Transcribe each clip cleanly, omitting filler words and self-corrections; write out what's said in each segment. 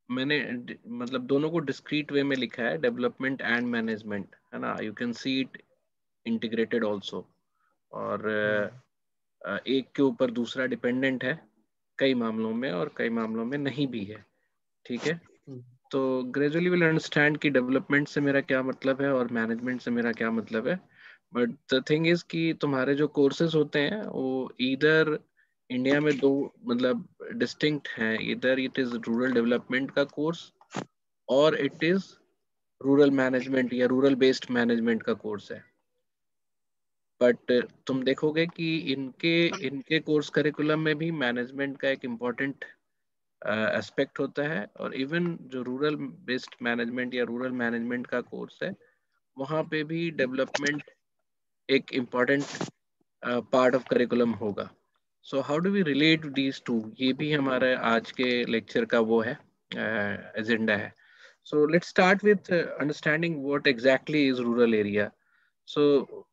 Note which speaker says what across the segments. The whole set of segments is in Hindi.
Speaker 1: मैंने मतलब दोनों को डिस्क्रीट वे में लिखा है, डेवलपमेंट एंड मैनेजमेंट, है ना, you can see it integrated also. और
Speaker 2: हाँ।
Speaker 1: एक के ऊपर दूसरा डिपेंडेंट है कई मामलों में, और कई मामलों में नहीं भी है। ठीक है,
Speaker 2: हम्म,
Speaker 1: तो ग्रेजुअली विल अंडरस्टैंड कि डेवलपमेंट से मेरा क्या मतलब है और मैनेजमेंट से मेरा क्या मतलब है। बट द थिंग इज कि तुम्हारे जो कोर्सेज होते हैं वो इधर इंडिया में दो मतलब डिस्टिंक्ट हैं, इधर इट इज रूरल डेवलपमेंट का कोर्स और इट इज रूरल मैनेजमेंट या रूरल बेस्ड मैनेजमेंट का कोर्स है। बट तुम देखोगे कि इनके इनके कोर्स करिकुलम में भी मैनेजमेंट का एक इम्पॉर्टेंट एस्पेक्ट होता है, और इवन जो रूरल बेस्ड मैनेजमेंट या रूरल मैनेजमेंट का कोर्स है वहाँ पे भी डेवलपमेंट एक इम्पॉर्टेंट पार्ट ऑफ करिकुलम होगा। So how do we relate these to, ये भी हमारे आज के लेक्चर का वो है एजेंडा है। So let's start with understanding what exactly is rural area. So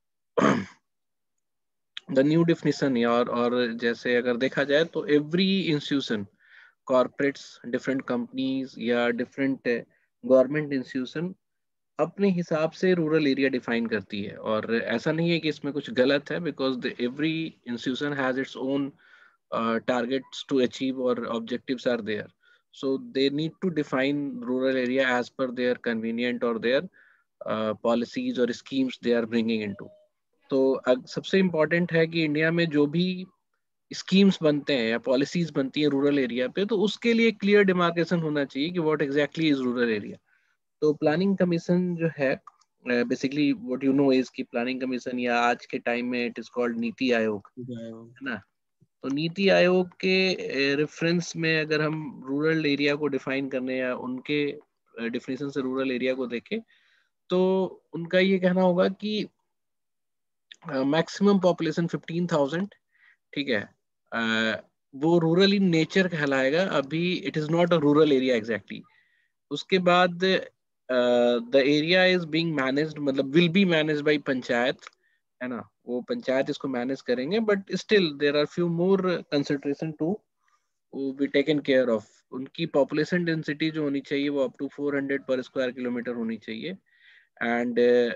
Speaker 1: the new definition, और जैसे अगर देखा जाए तो every institution, corporates, different companies या डिफरेंट गवर्नमेंट इंस्टीट्यूशन अपने हिसाब से रूरल एरिया डिफाइन करती है। और ऐसा नहीं है कि इसमें कुछ गलत है, because every institution has its own targets to achieve or objectives are there. So they need to define rural area as per their convenient or their policies or schemes they are bringing into. तो सबसे इम्पोर्टेंट है कि इंडिया में जो भी स्कीम्स बनते हैं या पॉलिसीज बनती है रूरल एरिया पे, तो उसके लिए क्लियर डिमार्केशन होना चाहिए कि what exactly is rural area. तो प्लानिंग कमीशन जो है, basically what you know is कि प्लानिंग कमीशन या आज के टाइम में it is called NITI Aayog, है ना। तो नीति आयोग के रेफरेंस में अगर हम रूरल एरिया को डिफाइन करने या उनके डिफिनेशन से रूरल एरिया को देखें, तो उनका ये कहना होगा कि मैक्सिमम पॉपुलेशन 15,000, ठीक है, वो रूरल इन नेचर कहलाएगा। अभी it is not a rural area exactly. उसके बाद the area is being managed, मतलब will be managed by panchayat, है ना, वो पंचायत इसको मैनेज करेंगे। But still there are few more consideration to be taken care of. उनकी पॉपुलेशन डेंसिटी जो होनी चाहिए वो अप टू 400 पर स्क्वायर किलोमीटर होनी चाहिए। एंड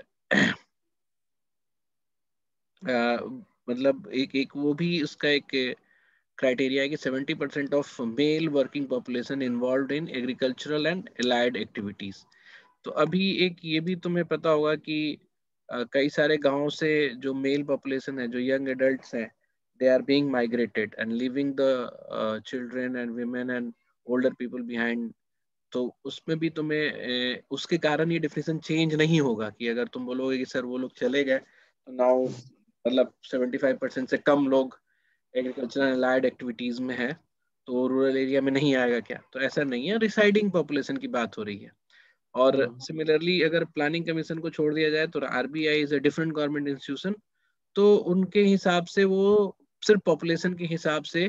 Speaker 1: मतलब एक एक वो भी उसका एक क्राइटेरिया है कि 70% of male working population involve in agricultural and allied activities. तो अभी एक ये भी तुम्हें पता होगा कि कई सारे गांवों से जो मेल पॉपुलेशन है, जो यंग एडल्ट्स हैं, they are being migrated and living the children and women and older people behind. तो उसमें भी तुम्हें उसके कारण ये डिफिनेशन चेंज नहीं होगा कि अगर तुम बोलोगे कि सर वो लोग चले गए तो नाउ मतलब 75% से कम लोग एग्रीकल्चरल एंड लाइड एक्टिविटीज में है, तो रूरल एरिया में नहीं आएगा क्या? तो ऐसा नहीं है, रिसाइडिंग पॉपुलेशन की बात हो रही है। और
Speaker 2: हाँ।
Speaker 1: सिमिलरली अगर प्लानिंग कमीशन को छोड़ दिया जाए तो RBI is a different government institution. तो उनके हिसाब से वो सिर्फ पॉपुलेशन के हिसाब से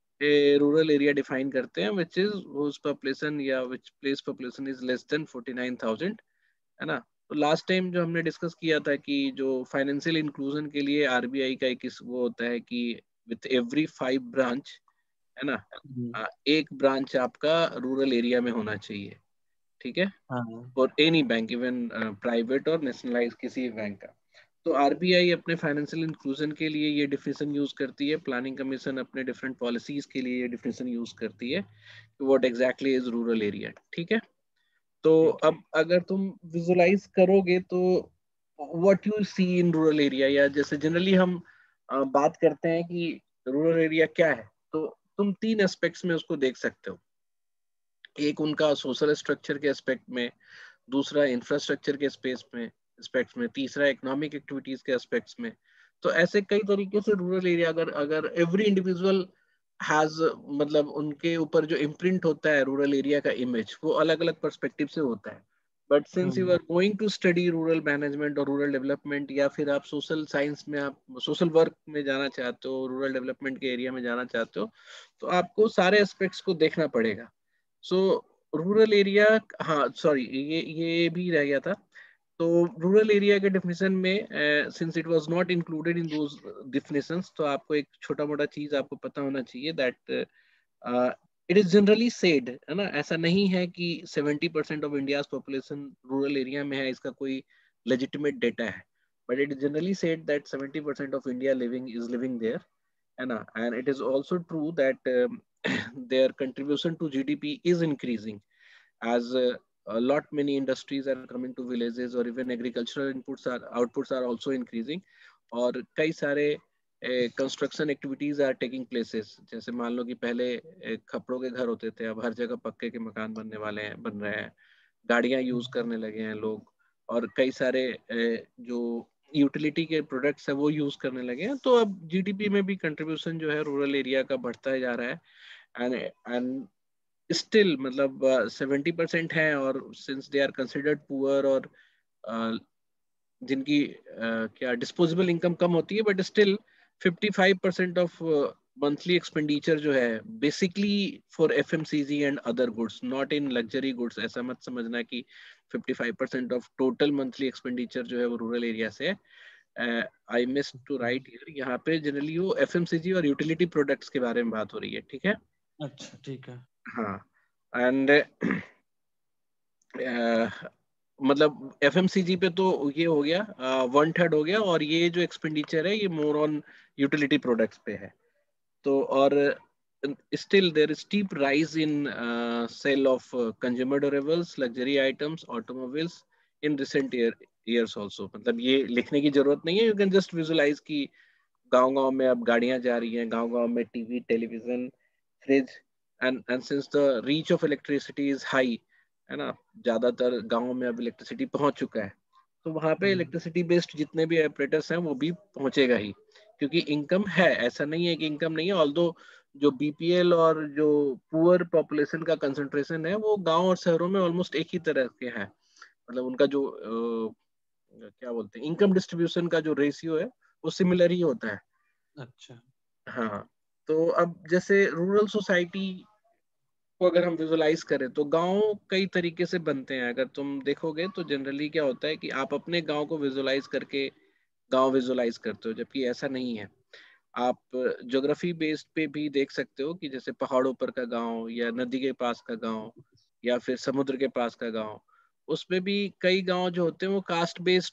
Speaker 1: रूरल एरिया डिफाइन करते हैं, विच इज उस पॉपुलेशन या which place population is less than 49,000, है ना। तो लास्ट टाइम जो हमने डिस्कस किया था कि जो फाइनेंशियल इंक्लूजन के लिए आरबीआई का एक वो होता है कि विथ एवरी 5 ब्रांच, है ना, एक ब्रांच आपका रूरल एरिया में होना चाहिए। ठीक है,
Speaker 2: हाँ।
Speaker 1: और एनी बैंक, इवन प्राइवेट और नेशनलाइज किसी बैंक का। तो आरबीआई अपने फाइनेंशियल इंक्लूजन के लिए ये डिफिनेशन यूज करती है, प्लानिंग कमीशन अपने डिफरेंट पॉलिसीज के लिए ये डिफिनेशन यूज करती है कि what exactly is rural area. ठीक है, तो
Speaker 2: ठीक है।
Speaker 1: अब अगर तुम विजुलाइज करोगे तो what you see in rural area, या जैसे जनरली हम बात करते हैं कि रूरल एरिया क्या है, तो तुम तीन एस्पेक्ट्स में उसको देख सकते हो। एक उनका सोशल स्ट्रक्चर के एस्पेक्ट में, दूसरा इंफ्रास्ट्रक्चर के स्पेस में एस्पेक्ट्स में, तीसरा इकोनॉमिक एक्टिविटीज के एस्पेक्ट्स में। तो ऐसे कई तरीके से रूरल एरिया, अगर अगर एवरी इंडिविजुअल हैज, मतलब उनके ऊपर जो इम्प्रिंट होता है रूरल एरिया का इमेज, वो अलग अलग पर्सपेक्टिव से होता है। But since you are going to study rural management और रूरल डेवलपमेंट, या फिर आप सोशल साइंस में, आप सोशल वर्क में जाना चाहते हो, रूरल डेवलपमेंट के एरिया में जाना चाहते हो, तो आपको सारे एस्पेक्ट्स को देखना पड़ेगा। सो रूरल एरिया, हाँ सॉरी, ये भी रह गया था। तो रूरल एरिया के डेफिनेशन में since it was not included in those definitions, तो आपको एक छोटा मोटा चीज आपको पता होना चाहिए that it is generally said, है ना, ऐसा नहीं है कि 70% of India population rural area में है, इसका कोई लेजिटिमेट डेटा है, but it is generally said that 70% of India living is living there, है ना, and it is also true that their contribution to GDP is increasing as a lot many industries are coming to villages, or even agricultural outputs are also increasing, और कई सारे construction activities are taking places. जैसे मान लो कि पहले खपड़ों के घर होते थे, अब हर जगह पक्के के मकान बन रहे हैं, गाड़ियां यूज करने लगे हैं लोग, और कई सारे जो यूटिलिटी के प्रोडक्ट्स है वो यूज करने लगे हैं, तो अब जीडीपी में भी कंट्रीब्यूशन जो है रूरल एरिया का बढ़ता जा रहा है। एंड स्टिल मतलब 70% है, और since they are considered poor, और जिनकी क्या डिस्पोजेबल इनकम कम होती है, but still 55% of monthly expenditure जो है basically for FMCG and other goods, not in luxury goods. ऐसा मत समझना कि 55% ऑफ टोटल मंथली एक्सपेंडिचर जो है वो रूरल एरिया से है। I miss to write here, यहाँ पे जनरली वो एफएमसीजी और यूटिलिटी प्रोडक्ट्स के बारे में बात हो रही है, ठीक है।
Speaker 2: अच्छा ठीक है।
Speaker 1: हाँ, एंड मतलब एफएमसीजी पे तो ये हो गया 1/3 हो गया, और ये जो एक्सपेंडिचर है ये मोर ऑन यूटिलिटी प्रोडक्ट्स पे है। तो और still there is steep rise in sale of consumer durables, luxury items, automobiles in recent years also। मतलब ये लिखने की जरूरत नहीं है, you can just visualize कि गांव-गांव में अब गाड़ियां जा रही हैं, गांव-गांव में TV, television, fridge, and since the reach of electricity is high, है ना, ज्यादातर गांवों में अब इलेक्ट्रिसिटी पहुंच चुका है, तो वहां पे इलेक्ट्रिसिटी बेस्ड जितने भी ऑपरेटर्स हैं वो भी पहुंचेगा ही, क्योंकि इनकम है, ऐसा नहीं है कि इनकम नहीं है। ऑल्दो जो बीपीएल और जो पुअर पॉपुलेशन का कंसंट्रेशन है वो गांव और शहरों में ऑलमोस्ट एक ही तरह के हैं, मतलब उनका जो क्या बोलते हैं इनकम डिस्ट्रीब्यूशन का जो रेशियो है वो सिमिलर ही होता है।
Speaker 2: अच्छा।
Speaker 1: हाँ, तो अब जैसे रूरल सोसाइटी को अगर हम विजुलाइज करें तो गांव कई तरीके से बनते हैं। अगर तुम देखोगे तो जनरली क्या होता है कि आप अपने गांव को विजुलाइज करके गांव विजुलाइज करते हो, जबकि ऐसा नहीं है। आप ज्योग्राफी बेस्ड पे भी देख सकते हो कि जैसे पहाड़ों पर का गांव, या नदी के पास का गांव, या फिर समुद्र के पास का गांव, उसमें भी कई गांव जो होते हैं वो कास्ट बेस्ड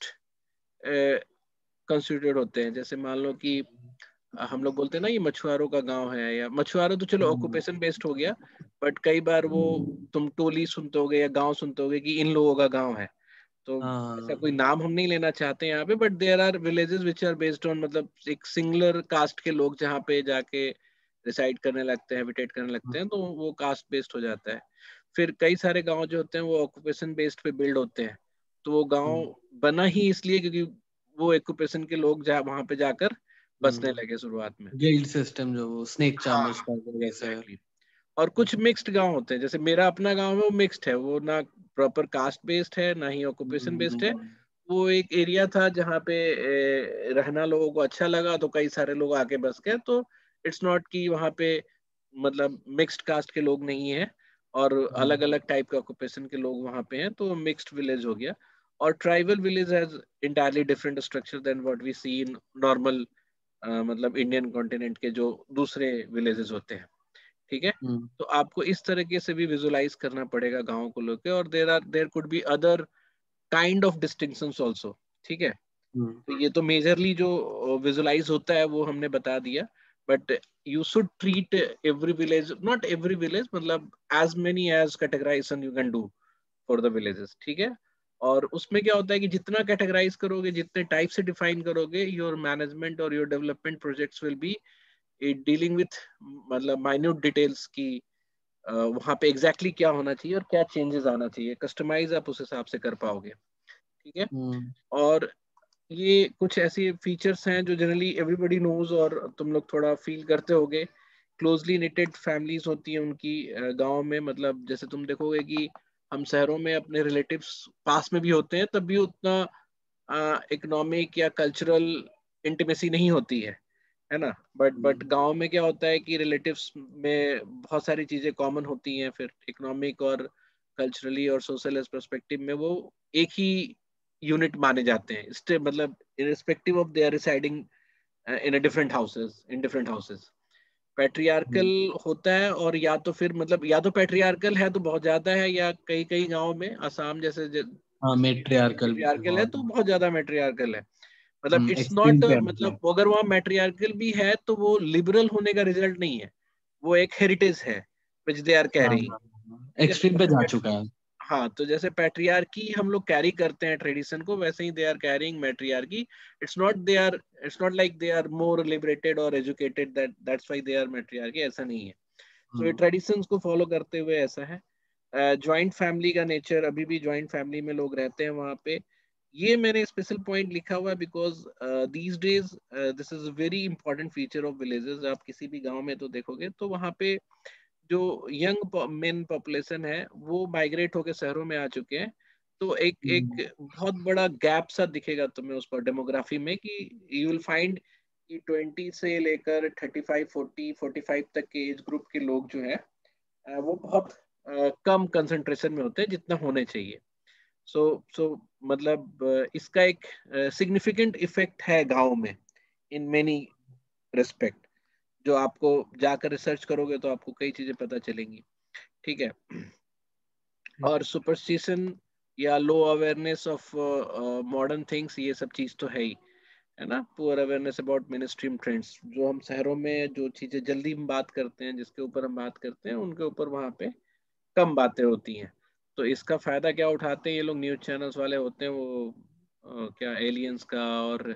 Speaker 1: कंस्टिट्यूटेड होते हैं। जैसे मान लो कि हम लोग बोलते हैं ना ये मछुआरों का गांव है, या मछुआरों तो चलो ऑक्यूपेशन बेस्ड हो गया, बट कई बार वो तुम टोली सुनते होगे या गांव सुनते होगे कि इन लोगों का गांव है। तो ऐसा
Speaker 2: हाँ।
Speaker 1: कोई नाम हम नहीं लेना चाहते यहाँ पे, but there are villages which are based on मतलब एक सिंगुलर कास्ट के लोग जहाँ पे जाके रिसाइड करने लगते हैं, हैबिटेट करने लगते हैं, तो वो कास्ट बेस्ड हो जाता है। फिर कई सारे गांव जो होते हैं वो ऑक्यूपेशन बेस्ड पे बिल्ड होते हैं, तो वो गांव बना ही इसलिए क्योंकि वो ऑक्यूपेशन के लोग जा वहां पे जाकर बसने लगे शुरुआत में।
Speaker 2: गिल्ड सिस्टम जो वो स्नेक
Speaker 1: हाँ,
Speaker 2: चार्मर्स का जैसा है।
Speaker 1: एग्जैक्टली। और कुछ मिक्स्ड गांव होते हैं, जैसे मेरा अपना गांव है वो मिक्स्ड है, वो ना प्रॉपर कास्ट बेस्ड है ना ही ऑक्यूपेशन बेस्ड है। वो एक एरिया था जहाँ पे रहना लोगों को अच्छा लगा, तो कई सारे लोग आके बस गए। तो इट्स नॉट कि वहाँ पे मतलब मिक्स्ड कास्ट के लोग नहीं है, और अलग अलग टाइप के ऑक्यूपेशन के लोग वहाँ पे हैं, तो मिक्स्ड विलेज हो गया। और tribal village has entirely different structure than what we see in normal मतलब इंडियन कॉन्टिनेंट के जो दूसरे विलेजेस होते हैं, ठीक है। तो आपको इस तरीके से भी विजुलाइज करना पड़ेगा गाँव को लेकर, और there could be other kind of distinctions also, ठीक है। तो ये तो मेजरली जो विजुलाइज होता है वो हमने बता दिया, but you should treat every village, not every village, मतलब as many as categorisation you can do for the villages, ठीक है। और उसमें क्या होता है कि जितना कैटेगराइज करोगे, जितने टाइप से डिफाइन करोगे, योर मैनेजमेंट और your development projects will be dealing with मतलब माइन्यूट डिटेल्स की वहां पे एग्जैक्टली क्या होना चाहिए और क्या चेंजेस आना चाहिए, कस्टमाइज आप उस हिसाब से कर पाओगे, ठीक है। और ये कुछ ऐसे फीचर्स हैं जो जनरली एवरीबॉडी नोज, और तुम लोग थोड़ा फील करते होगे। क्लोजली निटेड फैमिलीज होती हैं उनकी गांव में, मतलब जैसे तुम देखोगे कि हम शहरों में अपने रिलेटिव्स पास में भी होते हैं, तब भी उतना इकोनॉमिक या कल्चरल इंटीमेसी नहीं होती है ना। बट गांव में क्या होता है कि रिलेटिव्स में बहुत सारी चीजें कॉमन होती हैं, फिर इकोनॉमिक और कल्चरली और सोशल पर्सपेक्टिव में वो एक ही यूनिट माने जाते हैं, इससे मतलब irrespective of they are residing in a different houses, in different houses, patriarchal होता है, और या तो फिर मतलब या तो पैट्रियार्कल है तो बहुत ज्यादा है, या कई कई गांव में असम जैसे
Speaker 2: हाँ मेट्रियार्कल
Speaker 1: मैट्रियार्कल है
Speaker 2: बहुत।
Speaker 1: तो बहुत ज्यादा मैट्रियार्कल है। मतलब इट्स
Speaker 2: एक्सट्रीम
Speaker 1: नॉट,
Speaker 2: पे आता है।
Speaker 1: मतलब अगर वहाँ मैट्रियार्कल भी है तो वो लिबरल होने का रिजल्ट नहीं है, वो एक हेरिटेज है विच दे आर
Speaker 2: हाँ
Speaker 1: कैरिंग।
Speaker 2: एक्सट्रीम पे जा चुका है।
Speaker 1: हाँ, तो जैसे पैट्रियार्की हम लोग कैरी करते हैं ट्रेडिशन को, वैसे ही they are carrying matriarchy. It's not like they are more liberated और educated, that's why they are matriarchy, ऐसा नहीं है। तो ये ट्रेडिशंस को फॉलो करते हुए ऐसा है। जॉइंट फैमिली का नेचर, अभी भी जॉइंट फैमिली में लोग रहते हैं वहाँ पे। ये मैंने स्पेशल पॉइंट लिखा हुआ है because these days this is very important feature of villages. आप किसी भी गांव में तो देखोगे तो वहाँ पे जो यंग मेन पॉपुलेशन है वो माइग्रेट होकर शहरों में आ चुके हैं। तो एक एक बहुत बड़ा गैप सा दिखेगा तुम्हें उस पर डेमोग्राफी में, कि यू विल फाइंड कि 20 से लेकर 35 40 45 तक के एज ग्रुप के लोग जो है वो बहुत कम कंसंट्रेशन में होते हैं जितना होने चाहिए। सो मतलब इसका एक सिग्निफिकेंट इफेक्ट है गांव में इन मेनी रिस्पेक्ट, जो आपको जाकर रिसर्च करोगे तो आपको कई चीजें पता चलेंगी। ठीक है। और सुपरस्टिशन या low awareness of modern things, ये सब चीज तो है ही, है ना। Poor awareness about main stream trends, जो हम शहरों में जो चीजें जल्दी हम बात करते हैं, जिसके ऊपर हम बात करते हैं, उनके ऊपर वहाँ पे कम बातें होती हैं। तो इसका फायदा क्या उठाते हैं ये लोग, न्यूज चैनल्स वाले होते हैं वो क्या एलियंस का और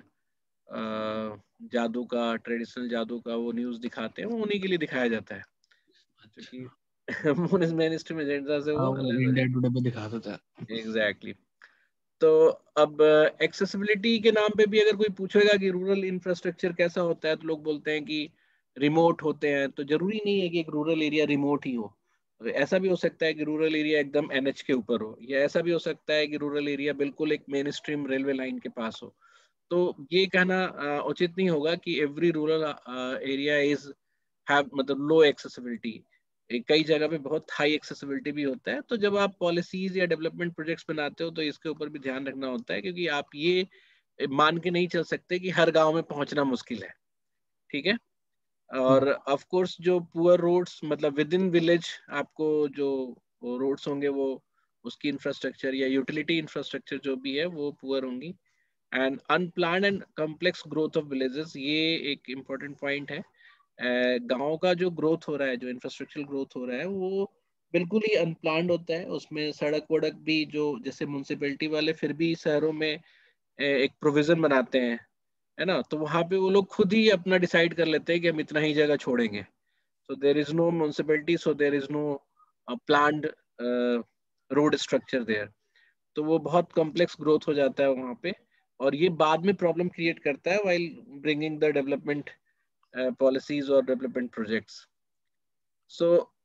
Speaker 1: जादू का, ट्रेडिशनल जादू का वो न्यूज दिखाते हैं, वो उन्हीं के लिए दिखाया जाता है, क्योंकि मेन स्ट्रीम एजेंडा से
Speaker 2: हाँ
Speaker 1: वो
Speaker 2: वो
Speaker 1: अलग हो
Speaker 2: इंडिया
Speaker 1: जाए।
Speaker 2: टुडे पे दिखाता था।
Speaker 1: एग्जैक्टली। तो अब एक्सेसिबिलिटी के नाम पे भी अगर कोई पूछेगा कि रूरल इंफ्रास्ट्रक्चर कैसा होता है, तो लोग बोलते हैं कि रिमोट होते हैं। तो जरूरी नहीं है कि एक रूरल एरिया रिमोट ही हो। ऐसा भी हो सकता है कि रूरल एरिया एकदम एनएच के ऊपर हो, या ऐसा भी हो सकता है कि रूरल एरिया बिल्कुल एक मेन स्ट्रीम रेलवे लाइन के पास हो। तो ये कहना उचित नहीं होगा कि every rural area is have मतलब लो एक्सेसिबिलिटी। कई जगह पे बहुत हाई एक्सेसिबिलिटी भी होता है। तो जब आप पॉलिसीज या डेवलपमेंट प्रोजेक्ट्स बनाते हो तो इसके ऊपर भी ध्यान रखना होता है, क्योंकि आप ये मान के नहीं चल सकते कि हर गांव में पहुंचना मुश्किल है। ठीक है। और ऑफ कोर्स जो पुअर रोड्स मतलब विद इन विलेज आपको जो रोड्स होंगे वो उसकी इंफ्रास्ट्रक्चर या यूटिलिटी इंफ्रास्ट्रक्चर जो भी है वो पुअर होंगी। And unplanned and complex growth of villages, ये एक इम्पोर्टेंट पॉइंट है। गांव का जो ग्रोथ हो रहा है, जो इंफ्रास्ट्रक्चर ग्रोथ हो रहा है, वो बिल्कुल ही अनप्लान्ड होता है। उसमें सड़क वड़क भी जो जैसे म्यूनसिपैलिटी वाले फिर भी शहरों में एक प्रोविजन बनाते हैं, है ना। तो वहां पे वो लोग खुद ही अपना डिसाइड कर लेते हैं कि हम इतना ही जगह छोड़ेंगे। So there is no municipality, so there is no planned road structure there. तो वो बहुत कॉम्प्लेक्स ग्रोथ हो जाता है वहां पे, और ये बाद में प्रॉब्लम क्रिएट करता है while bringing the development policies और डेवलपमेंट प्रोजेक्ट्स। सो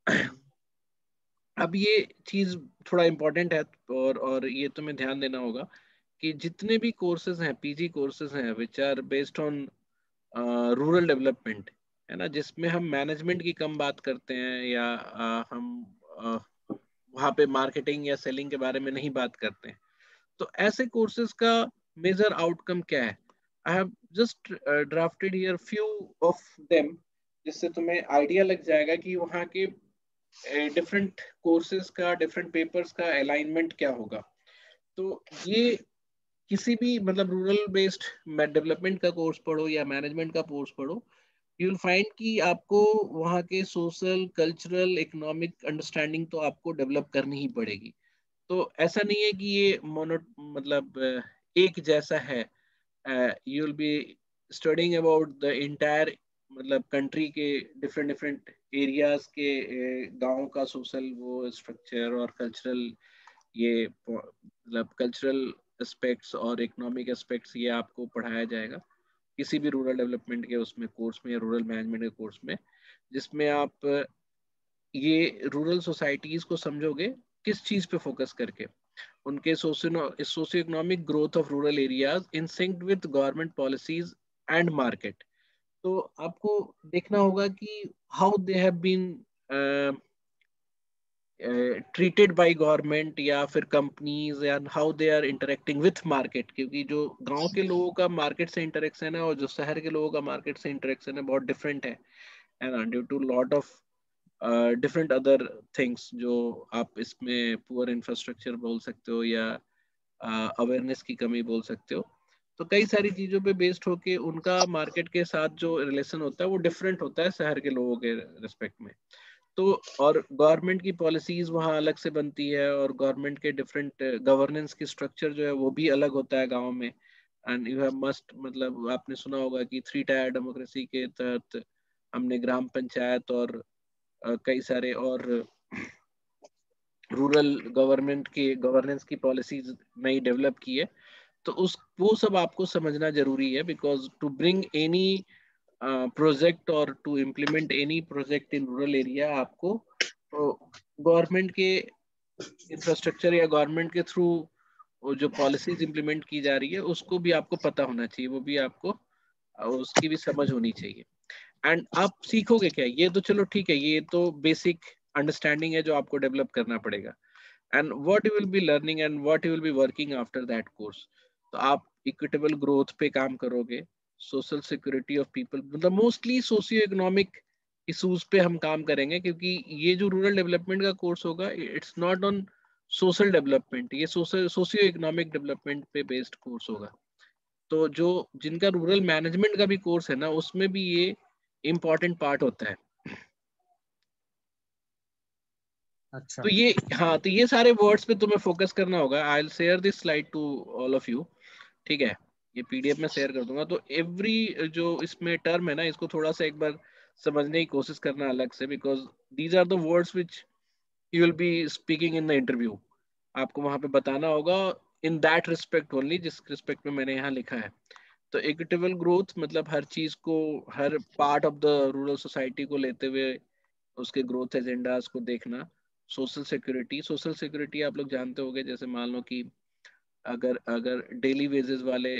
Speaker 1: अब ये चीज थोड़ा इम्पोर्टेंट है, और ये तुम्हें ध्यान देना होगा कि जितने भी कोर्सेज हैं, पीजी कोर्सेज हैं which are based on rural development, है ना, जिसमें हम मैनेजमेंट की कम बात करते हैं, या हम वहाँ पे मार्केटिंग या सेलिंग के बारे में नहीं बात करते हैं, तो ऐसे कोर्सेज का मेजर आउटकम क्या है। I have just drafted here few of them, जिससे तुम्हें आइडिया लग जाएगा कि वहाँ के डिफरेंट कोर्सेज का, डिफरेंट पेपर्स का अलाइनमेंट क्या होगा। तो ये किसी भी मतलब रूरल बेस्ड डेवलपमेंट का कोर्स पढ़ो या मैनेजमेंट का कोर्स पढ़ो, यू विल फाइंड कि आपको वहाँ के सोशल कल्चरल इकोनॉमिक अंडरस्टैंडिंग तो आपको डेवलप करनी ही पड़ेगी। तो ऐसा नहीं है कि ये मोनो मतलब एक जैसा है। You will be studying about the entire मतलब कंट्री के डिफरेंट डिफरेंट एरियाज के गांव का सोशल वो स्ट्रक्चर और कल्चरल, ये मतलब कल्चरल एस्पेक्ट्स और इकोनॉमिक एस्पेक्ट्स, ये आपको पढ़ाया जाएगा किसी भी रूरल डेवलपमेंट के उसमें कोर्स में या रूरल मैनेजमेंट के कोर्स में, जिसमें आप ये रूरल सोसाइटीज को समझोगे किस चीज पे फोकस करके, उनके socio economic growth of rural areas in sync with government policies and market. तो आपको देखना होगा कि how they have been treated by government या फिर companies, and how they are interacting with market, क्योंकि जो गांव के लोगों का मार्केट से इंटरेक्शन है और जो शहर के लोगों का मार्केट से इंटरेक्शन है बहुत डिफरेंट है। है ना, due to lot of different other things जो आप इसमें पुअर इंफ्रास्ट्रक्चर बोल सकते हो या अवेयरनेस की कमी बोल सकते हो। तो कई सारी चीजों पे बेस्ड होके उनका मार्केट के साथ जो रिलेशन होता है वो डिफरेंट होता है शहर के लोगों के रिस्पेक्ट में। तो और गवर्नमेंट की पॉलिसीज वहाँ अलग से बनती है और गवर्नमेंट के डिफरेंट गवर्नेंस की स्ट्रक्चर जो है वो भी अलग होता है गाँव में। एंड यू हैव मस्ट, मतलब आपने सुना होगा कि 3 टायर डेमोक्रेसी के तहत हमने ग्राम पंचायत और कई सारे और रूरल गवर्नमेंट की गवर्नेंस की पॉलिसीज नई डेवलप की है। तो उस वो सब आपको समझना जरूरी है, because to bring any project और to implement any project in rural area आपको गवर्नमेंट के इंफ्रास्ट्रक्चर या गवर्नमेंट के थ्रू जो पॉलिसीज इम्प्लीमेंट की जा रही है उसको भी आपको पता होना चाहिए, वो भी आपको उसकी भी समझ होनी चाहिए। एंड आप सीखोगे क्या, ये तो चलो ठीक है, ये तो बेसिक अंडरस्टैंडिंग है जो आपको डेवलप करना पड़ेगा। And what you will be learning and what you will be working after that course. तो आप इक्विटेबल ग्रोथ पे काम करोगे, सोशल सिक्योरिटी ऑफ पीपल, मतलब मोस्टली सोशियो इकोनॉमिक इशूज पे हम काम करेंगे, क्योंकि ये जो रूरल डेवलपमेंट का कोर्स होगा it's not on social development, ये सोशियो इकोनॉमिक डेवलपमेंट पे बेस्ड कोर्स होगा। तो जो जिनका रूरल मैनेजमेंट का भी कोर्स है ना, उसमें भी ये इम्पोर्टेंट पार्ट होता है।
Speaker 2: अच्छा।
Speaker 1: तो ये, हाँ, तो ये सारे वर्ड्स पे तुम्हें फोकस करना होगा। I will share this slide to all of you, ठीक है, ये पीडीएफ में शेयर कर दूंगा। तो एवरी जो इसमें टर्म है ना, इसको थोड़ा सा एक बार समझने की कोशिश करना अलग से, because these are the words which you will be speaking in the interview. आपको वहां पे बताना होगा इन दैट रिस्पेक्ट ओनली, जिस रिस्पेक्ट में मैंने यहाँ लिखा है। तो इक्विटेबल ग्रोथ मतलब हर चीज को, हर part of the rural society को लेते हुए उसके ग्रोथ एजेंडाज को देखना। सोशल सिक्योरिटी, सोशल सिक्योरिटी आप लोग जानते होंगे, जैसे मान लो कि अगर अगर डेली वेजेस वाले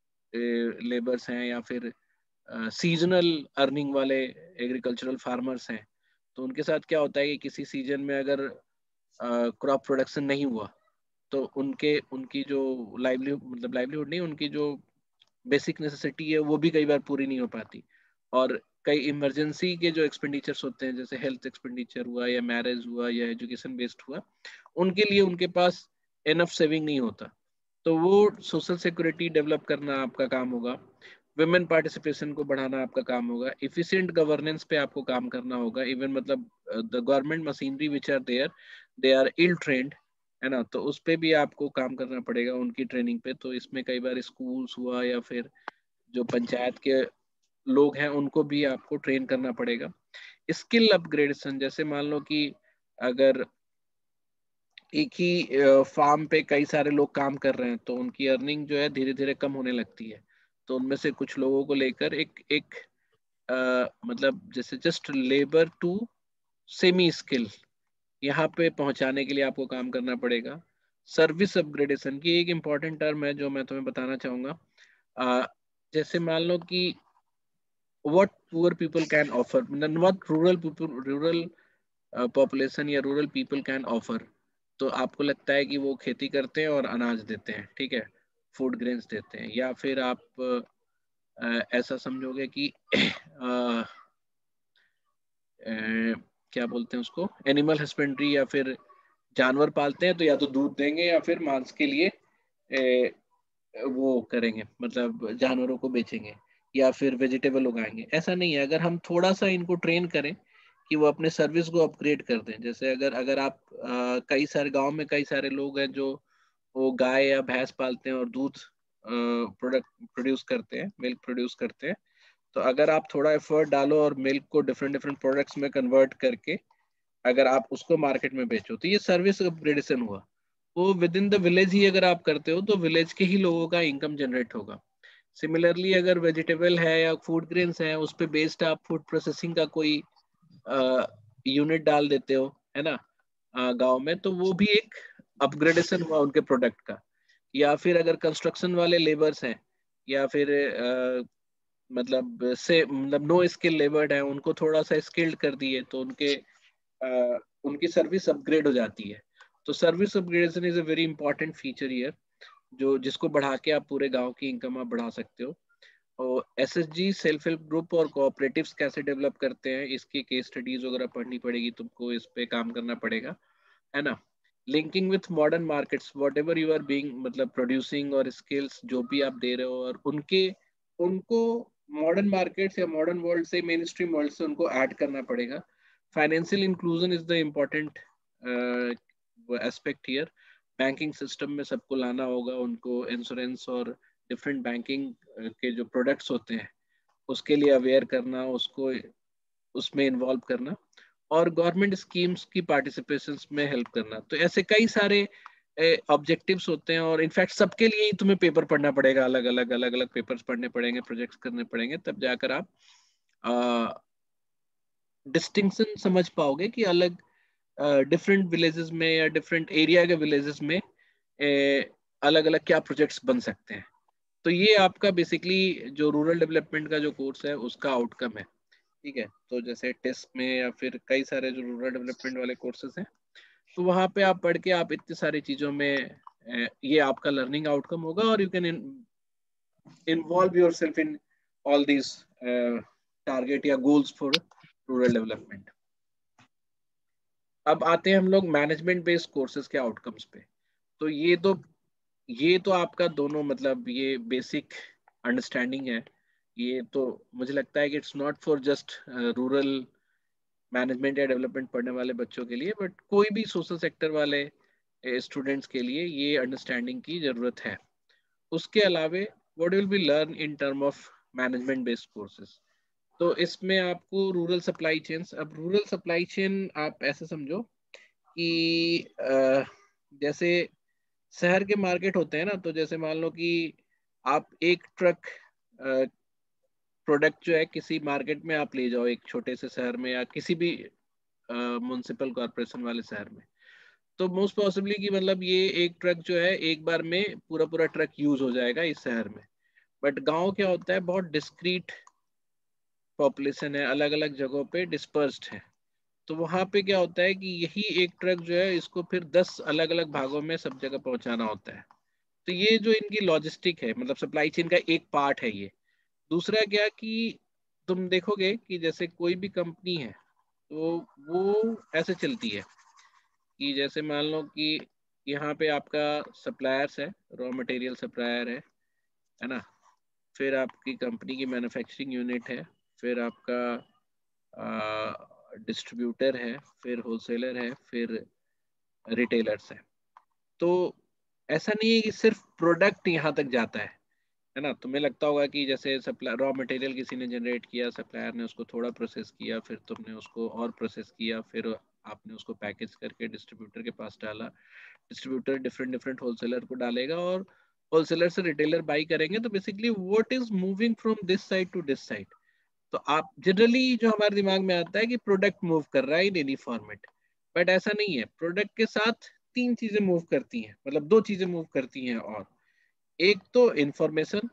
Speaker 1: लेबर्स हैं या फिर सीजनल अर्निंग वाले एग्रीकल्चरल फार्मर्स हैं, तो उनके साथ क्या होता है कि किसी सीजन में अगर क्रॉप प्रोडक्शन नहीं हुआ तो उनके उनकी जो लाइवलीहुड, मतलब लाइवलीहुड नहीं, उनकी जो बेसिक नेसेसिटी है वो भी कई बार पूरी नहीं हो पाती। और कई इमरजेंसी के जो एक्सपेंडिचर्स होते हैं, जैसे हेल्थ एक्सपेंडिचर हुआ या मैरिज हुआ या एजुकेशन बेस्ड हुआ, उनके लिए उनके पास एनफ सेविंग नहीं होता। तो वो सोशल सिक्योरिटी डेवलप करना आपका काम होगा। वुमेन पार्टिसिपेशन को बढ़ाना आपका काम होगा। इफिशिएंट गवर्नेंस पे आपको काम करना होगा। इवन मतलब the government machinery which are there, they are ill trained, है ना, तो उस पे भी आपको काम करना पड़ेगा, उनकी ट्रेनिंग पे। तो इसमें कई बार स्कूल्स हुआ या फिर जो पंचायत के लोग हैं उनको भी आपको ट्रेन करना पड़ेगा। स्किल अपग्रेडेशन, जैसे मान लो कि अगर एक ही फार्म पे कई सारे लोग काम कर रहे हैं तो उनकी अर्निंग जो है धीरे धीरे कम होने लगती है। तो उनमें से कुछ लोगों को लेकर एक एक मतलब जैसे just labour to semi skill, यहाँ पे पहुंचाने के लिए आपको काम करना पड़ेगा। सर्विस अपग्रेडेशन की एक इम्पॉर्टेंट टर्म है जो मैं तुम्हें बताना चाहूंगा। अ, जैसे मान लो कि what poor people can offer, what rural people, rural population या rural people can offer। तो आपको लगता है कि वो खेती करते हैं और अनाज देते हैं, ठीक है, फूड ग्रेन्स देते हैं, या फिर आप ऐसा समझोगे कि क्या बोलते हैं उसको, एनिमल हस्बेंड्री, या फिर जानवर पालते हैं तो या तो दूध देंगे या फिर मांस के लिए वो करेंगे, मतलब जानवरों को बेचेंगे या फिर वेजिटेबल उगाएंगे। ऐसा नहीं है। अगर हम थोड़ा सा इनको ट्रेन करें कि वो अपने सर्विस को अपग्रेड कर दें, जैसे अगर अगर आप कई सारे गांव में कई सारे लोग हैं जो वो गाय या भैंस पालते हैं और दूध प्रोडक्ट प्रोड्यूस करते हैं, मिल्क प्रोड्यूस करते हैं। तो अगर आप थोड़ा एफर्ट डालो और मिल्क को डिफरेंट डिफरेंट प्रोडक्ट्स में कन्वर्ट करके अगर आप उसको मार्केट में बेचो, तो ये सर्विस अपग्रेडेशन हुआ। वो विद इन द विलेज ही अगर आप करते हो तो विलेज के ही लोगों का इनकम जनरेट होगा। सिमिलरली अगर वेजिटेबल है या फूड ग्रेन्स है, उस पे बेस्ड आप फूड प्रोसेसिंग का कोई यूनिट डाल देते हो, है ना, गांव में, तो वो भी एक अपग्रेडेशन हुआ उनके प्रोडक्ट का। या फिर अगर कंस्ट्रक्शन वाले लेबर्स हैं या फिर मतलब नो स्किल लेबर है, उनको थोड़ा सा स्किल्ड कर दिए तो उनके उनकी सर्विस अपग्रेड हो जाती है। तो service upgradation is a very important feature here, जो जिसको बढ़ा के आप पूरे गांव की इनकम आप बढ़ा सकते हो। और एसएचजी सेल्फ हेल्प ग्रुप और कोऑपरेटिव्स कैसे डेवलप करते हैं, इसकी केस स्टडीज वगैरह पढ़नी पड़ेगी तुमको, इस पे काम करना पड़ेगा, है ना। Linking with modern markets, whatever you are being मतलब प्रोड्यूसिंग और स्किल्स जो भी आप दे रहे हो, और उनके उनको मॉडर्न मार्केट्स या मॉडर्न वर्ल्ड से, मेन स्ट्रीम वर्ल्ड से उनको ऐड करना पड़ेगा। Financial inclusion is the important aspect here. Banking system में सबको लाना होगा, उनको इंश्योरेंस और डिफरेंट बैंकिंग के जो प्रोडक्ट्स होते हैं उसके लिए अवेयर करना, उसको उसमें इन्वॉल्व करना, और गवर्नमेंट स्कीम्स की पार्टिसिपेशन में हेल्प करना। तो ऐसे कई सारे ऑब्जेक्टिव्स होते हैं, और इनफैक्ट सबके लिए ही तुम्हें पेपर पढ़ना पड़ेगा, अलग अलग पेपर्स पढ़ने पड़ेंगे, प्रोजेक्ट्स करने पड़ेंगे, तब जाकर आप डिस्टिंक्शन समझ पाओगे कि अलग डिफरेंट विलेजेस में या डिफरेंट एरिया के विलेजेस में अलग अलग क्या प्रोजेक्ट्स बन सकते हैं। तो ये आपका बेसिकली जो रूरल डेवलपमेंट का जो कोर्स है उसका आउटकम है, ठीक है। तो जैसे टेस्ट में या फिर कई सारे जो रूरल डेवलपमेंट वाले कोर्सेज हैं, तो वहाँ पे आप पढ़ के आप इतनी सारी चीज़ों में ये आपका लर्निंग आउटकम होगा, और you can involve yourself in all these target या गोल्स फॉर रूरल डेवलपमेंट। अब आते हैं हम लोग मैनेजमेंट बेस्ड कोर्सेज के आउटकम्स पे। तो ये तो आपका दोनों मतलब ये बेसिक अंडरस्टैंडिंग है। ये तो मुझे लगता है कि it's not for just rural management या डेवलपमेंट पढ़ने वाले बच्चों के लिए, बट कोई भी सोशल सेक्टर वाले स्टूडेंट्स के लिए ये अंडरस्टैंडिंग की जरूरत है। उसके अलावे what will be learn in term of management based courses, तो इसमें आपको रूरल सप्लाई चेन्स, अब रूरल सप्लाई चेन आप ऐसे समझो कि जैसे शहर के मार्केट होते हैं ना, तो जैसे मान लो कि आप एक ट्रक प्रोडक्ट जो है किसी मार्केट में आप ले जाओ, एक छोटे से शहर में या किसी भी म्युनिसिपल कॉर्पोरेशन वाले शहर में, तो मोस्ट पॉसिबली कि मतलब ये एक ट्रक जो है एक बार में पूरा पूरा ट्रक यूज हो जाएगा इस शहर में। बट गांव क्या होता है, बहुत डिस्क्रीट पॉपुलेशन है, अलग अलग जगहों पे डिस्पर्स्ड है। तो वहां पे क्या होता है कि यही एक ट्रक जो है इसको फिर 10 अलग अलग भागों में सब जगह पहुंचाना होता है। तो ये जो इनकी लॉजिस्टिक है, मतलब सप्लाई चेन का एक पार्ट है ये। दूसरा क्या कि तुम देखोगे कि जैसे कोई भी कंपनी है तो वो ऐसे चलती है कि जैसे मान लो कि यहाँ पे आपका सप्लायर्स है, रॉ मटेरियल सप्लायर है ना, फिर आपकी कंपनी की मैन्युफैक्चरिंग यूनिट है, फिर आपका डिस्ट्रीब्यूटर है, फिर होलसेलर है, फिर रिटेलर्स है। तो ऐसा नहीं है कि सिर्फ प्रोडक्ट यहाँ तक जाता है ना। तुम्हें लगता होगा कि जैसे सप्लाई रॉ मटेरियल किसी ने जनरेट किया, सप्लायर ने उसको थोड़ा प्रोसेस किया, फिर तुमने उसको और प्रोसेस किया, फिर आपने उसको पैकेज करके डिस्ट्रीब्यूटर के पास डाला, डिस्ट्रीब्यूटर डिफरेंट डिफरेंट होलसेलर को डालेगा, और होलसेलर से रिटेलर बाई करेंगे। तो basically what is moving from this side to this side, तो आप जनरली जो हमारे दिमाग में आता है कि प्रोडक्ट मूव कर रहा है इन एनी फॉर्मेट, बट ऐसा नहीं है। प्रोडक्ट के साथ तीन चीजें मूव करती हैं, मतलब दो चीजें मूव करती हैं, और एक तो इंफॉर्मेशन,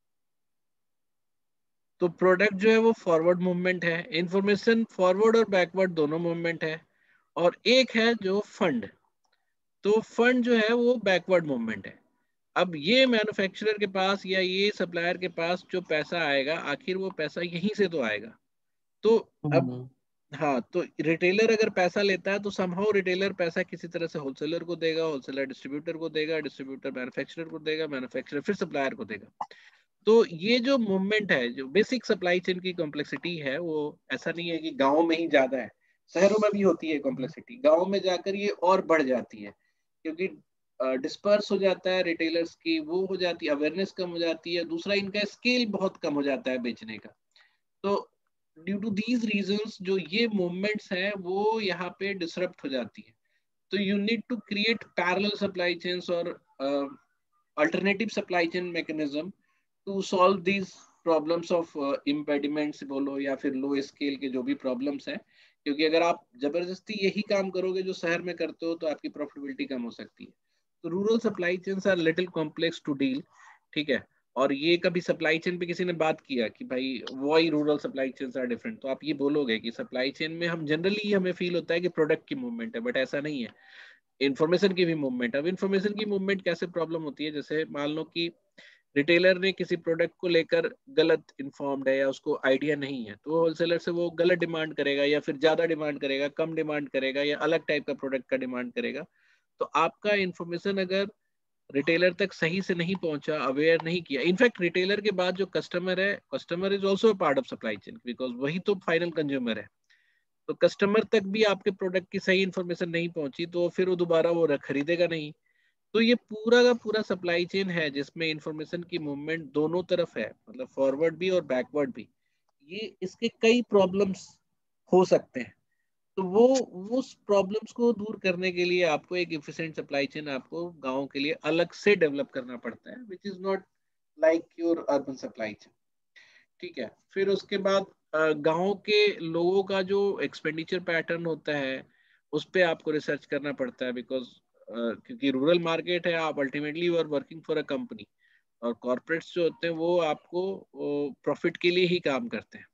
Speaker 1: तो प्रोडक्ट जो है वो फॉरवर्ड मूवमेंट है, इंफॉर्मेशन फॉरवर्ड और बैकवर्ड दोनों मूवमेंट है, और एक है जो फंड, तो फंड जो है वो बैकवर्ड मूवमेंट है। अब ये मैन्युफैक्चरर के पास या ये सप्लायर के पास जो पैसा आएगा, आखिर वो पैसा यहीं से तो आएगा। तो अब
Speaker 2: हम्म।
Speaker 1: हाँ, तो रिटेलर अगर पैसा लेता है तो समहाउ रिटेलर पैसा किसी तरह से होलसेलर को देगा, होलसेलर डिस्ट्रीब्यूटर को देगा, डिस्ट्रीब्यूटर मैन्युफैक्चरर को देगा, मैन्युफैक्चरर फिर सप्लायर को देगा। तो ये जो मूवमेंट है, जो बेसिक सप्लाई चेन की कॉम्प्लेक्सिटी है, वो ऐसा नहीं है कि गाँव में ही ज्यादा है, शहरों में भी होती है कॉम्प्लेक्सिटी, गाँव में जाकर ये और बढ़ जाती है, क्योंकि डिस्पर्स हो जाता है रिटेलर्स की, वो हो जाती है, अवेयरनेस कम हो जाती है, दूसरा इनका स्केल बहुत कम हो जाता है बेचने का। तो ड्यू टू दीज रीजंस जो ये मूवमेंट्स हैं वो यहाँ पे डिसरप्ट हो जाती है। तो you need to create parallel supply chains और alternative supply chain mechanism to solve these problems of impediments बोलो या फिर लो स्केल के जो भी प्रॉब्लम्स हैं। क्योंकि अगर आप जबरदस्ती यही काम करोगे जो शहर में करते हो, तो आपकी प्रॉफिटेबिलिटी कम हो सकती है। तो rural supply chains are little complex to deal, ठीक है। और ये कभी सप्लाई चेन पे किसी ने बात किया कि भाई why rural supply chains are different, तो आप ये बोलोगे कि सप्लाई चेन में हम जनरली हमें फील होता है कि प्रोडक्ट की मूवमेंट है, बट ऐसा नहीं है, इन्फॉर्मेशन की भी मूवमेंट। अब इन्फॉर्मेशन की मूवमेंट कैसे प्रॉब्लम होती है, जैसे मान लो कि रिटेलर ने किसी प्रोडक्ट को लेकर गलत इन्फॉर्म्ड है या उसको आइडिया नहीं है, तो होलसेलर से वो गलत डिमांड करेगा या फिर ज्यादा डिमांड करेगा, कम डिमांड करेगा या अलग टाइप का प्रोडक्ट का डिमांड करेगा। तो आपका इन्फॉर्मेशन अगर रिटेलर तक सही से नहीं पहुंचा, अवेयर नहीं किया, इनफैक्ट रिटेलर के बाद जो कस्टमर है, customer is also part of supply chain, because वही तो फाइनल कंज्यूमर है। तो कस्टमर तक भी आपके प्रोडक्ट की सही इन्फॉर्मेशन नहीं पहुंची तो फिर वो दोबारा वो खरीदेगा नहीं। तो ये पूरा का पूरा सप्लाई चेन है जिसमें इंफॉर्मेशन की मूवमेंट दोनों तरफ है, मतलब फॉरवर्ड भी और बैकवर्ड भी। ये इसके कई प्रॉब्लम्स हो सकते हैं। तो वो उस प्रॉब्लम्स को दूर करने के लिए आपको एक इफिशिएंट सप्लाई चेन आपको गाँव के लिए अलग से डेवलप करना पड़ता है, which is not like your urban supply chain. ठीक है, फिर उसके बाद गाँव के लोगों का जो एक्सपेंडिचर पैटर्न होता है उस पे आपको रिसर्च करना पड़ता है, बिकॉज क्योंकि रूरल मार्केट है, आप ultimately you are working for a company, और कॉर्पोरेट्स जो होते हैं वो आपको प्रॉफिट के लिए ही काम करते हैं।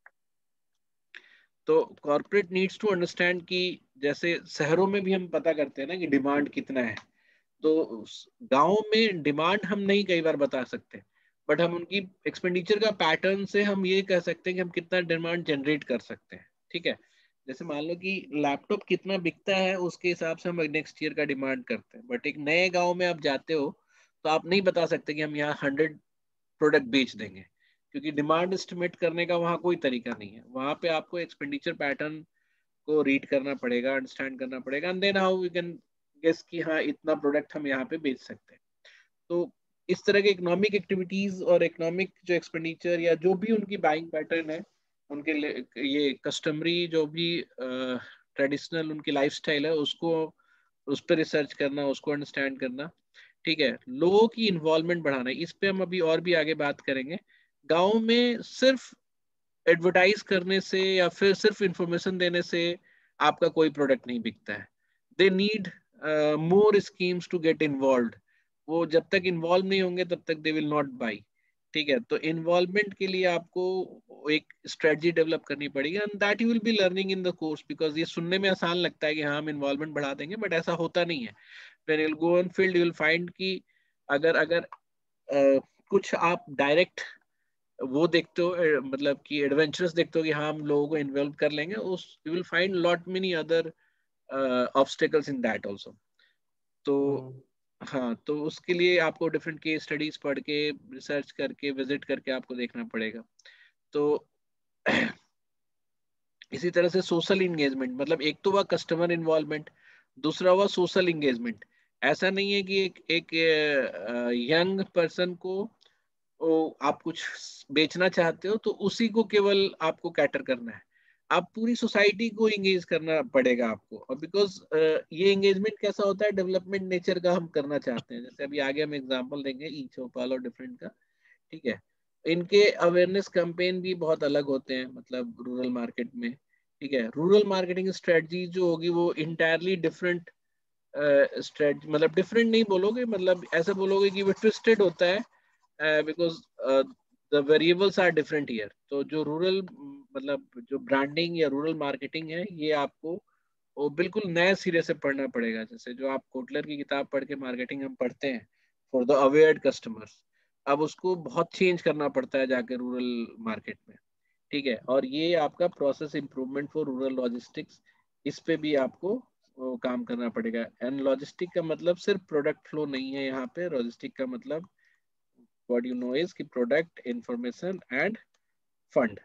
Speaker 1: तो कॉर्पोरेट नीड्स टू अंडरस्टैंड कि जैसे शहरों में भी हम पता करते हैं ना कि डिमांड कितना है, तो गांव में डिमांड हम नहीं कई बार बता सकते, बट हम उनकी एक्सपेंडिचर का पैटर्न से हम ये कह सकते हैं कि हम कितना डिमांड जनरेट कर सकते हैं। ठीक है, जैसे मान लो कि लैपटॉप कितना बिकता है उसके हिसाब से हम नेक्स्ट ईयर का डिमांड करते हैं, बट एक नए गांव में आप जाते हो तो आप नहीं बता सकते कि हम यहाँ 100 प्रोडक्ट बेच देंगे, क्योंकि डिमांड एस्टिमेट करने का वहाँ कोई तरीका नहीं है। वहाँ पे आपको एक्सपेंडिचर पैटर्न को रीड करना पड़ेगा, अंडरस्टैंड करना पड़ेगा, and then how we can guess कि हाँ इतना प्रोडक्ट हम यहाँ पे बेच सकते हैं। तो इस तरह के इकोनॉमिक एक्टिविटीज और इकोनॉमिक जो एक्सपेंडिचर या जो भी उनकी बाइंग पैटर्न है, उनके ये कस्टमरी जो भी ट्रेडिशनल उनकी लाइफस्टाइल है, उसको उस पर रिसर्च करना, उसको अंडरस्टैंड करना। ठीक है, लोगों की इन्वॉल्वमेंट बढ़ाना, इस पे हम अभी और भी आगे बात करेंगे। गांव में सिर्फ एडवर्टाइज करने से या फिर सिर्फ इंफॉर्मेशन देने से आपका कोई प्रोडक्ट नहीं बिकता है। They need more schemes to get involve. वो जब तक इन्वॉल्व नहीं होंगे तब तक दे विल नॉट बाई। ठीक है, तो इन्वॉल्वमेंट के लिए आपको एक स्ट्रेटजी डेवलप करनी पड़ेगी, and that you will be learning in the course, because ये सुनने में आसान लगता है कि हाँ हम इन्वॉल्वमेंट बढ़ा देंगे, बट ऐसा होता नहीं है। When you go on field you will find कि अगर अगर कुछ आप डायरेक्ट वो देखते हो, मतलब कि एडवेंचरस देखते हो कि हाँ हम लोगों को इन्वॉल्व कर लेंगे, उस you will find lot many other obstacles in that also. तो हाँ, तो उसके लिए आपको डिफरेंट केस स्टडीज पढ़ के, रिसर्च करके, विजिट करके आपको देखना पड़ेगा। तो इसी तरह से सोशल इंगेजमेंट, मतलब एक तो हुआ कस्टमर इन्वॉल्वमेंट, दूसरा हुआ सोशल इंगेजमेंट। ऐसा नहीं है कि एक यंग पर्सन को आप कुछ बेचना चाहते हो तो उसी को केवल आपको कैटर करना है, आप पूरी सोसाइटी को एंगेज करना पड़ेगा आपको। और बिकॉज ये एंगेजमेंट कैसा होता है, डेवलपमेंट नेचर का हम करना चाहते हैं। जैसे अभी आगे हम एग्जांपल देंगे ई चौपाल और डिफरेंट का। ठीक है, इनके अवेयरनेस कैंपेन भी बहुत अलग होते हैं, मतलब रूरल मार्केट में। ठीक है, रूरल मार्केटिंग स्ट्रेटजी जो होगी वो इंटायरली डिफरेंट स्ट्रेटजी, मतलब डिफरेंट नहीं बोलोगे, मतलब ऐसा बोलोगे कि वो ट्विस्टेड होता है, because the variables are different here. तो जो रूरल, मतलब जो ब्रांडिंग या रूरल मार्केटिंग है, ये आपको वो बिल्कुल नए सिरे से पढ़ना पड़ेगा। जैसे जो आप कोटलर की किताब पढ़ के मार्केटिंग हम पढ़ते हैं फॉर द अवेयर्ड कस्टमर्स, अब उसको बहुत चेंज करना पड़ता है जाके रूरल मार्केट में। ठीक है, और ये आपका process improvement for rural logistics, इस पे भी आपको वो काम करना पड़ेगा। एंड लॉजिस्टिक का मतलब सिर्फ प्रोडक्ट फ्लो नहीं है, यहाँ पे लॉजिस्टिक का मतलब व्हाट यू नो इज कि प्रोडक्ट, इंफॉर्मेशन एंड फंड,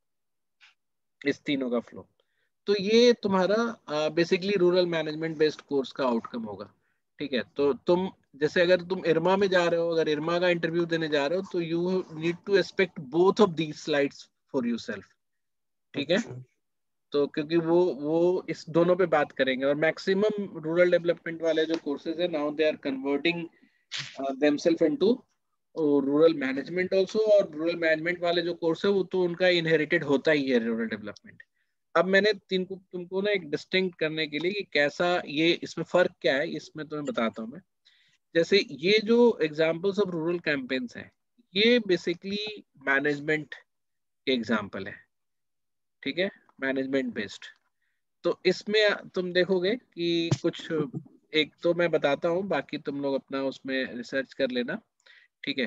Speaker 1: इस तीनों का फ्लो। तो ये तुम्हारा basically rural management based course का आउटकम होगा। ठीक है, तो तुम जैसे अगर तुम इरमा में जा रहे हो, अगर इरमा का इंटरव्यू देने जा रहे हो, तो you need to expect both of these slides for yourself. ठीक है,
Speaker 2: अच्छा।
Speaker 1: तो क्योंकि वो इस दोनों पे बात करेंगे, और मैक्सिमम रूरल डेवलपमेंट वाले जो कोर्सेज है now they are converting themselves into rural management also. और रूरल मैनेजमेंट वाले जो कोर्स है वो तो उनका इनहेरिटेड होता ही है रूरल डेवलपमेंट। अब मैंने तुमको ना एक डिस्टिंक्ट करने के लिए कि कैसा ये इसमें फर्क क्या है, इसमें तुम्हें बताता हूँ मैं। जैसे ये जो एग्जांपल्स ऑफ रूरल कैंपेन्स हैं, ये बेसिकली मैनेजमेंट के एग्जांपल है। ठीक है, मैनेजमेंट बेस्ड। तो इसमें तुम देखोगे कि कुछ, एक तो मैं बताता हूँ, बाकी तुम लोग अपना उसमें रिसर्च कर लेना। ठीक है,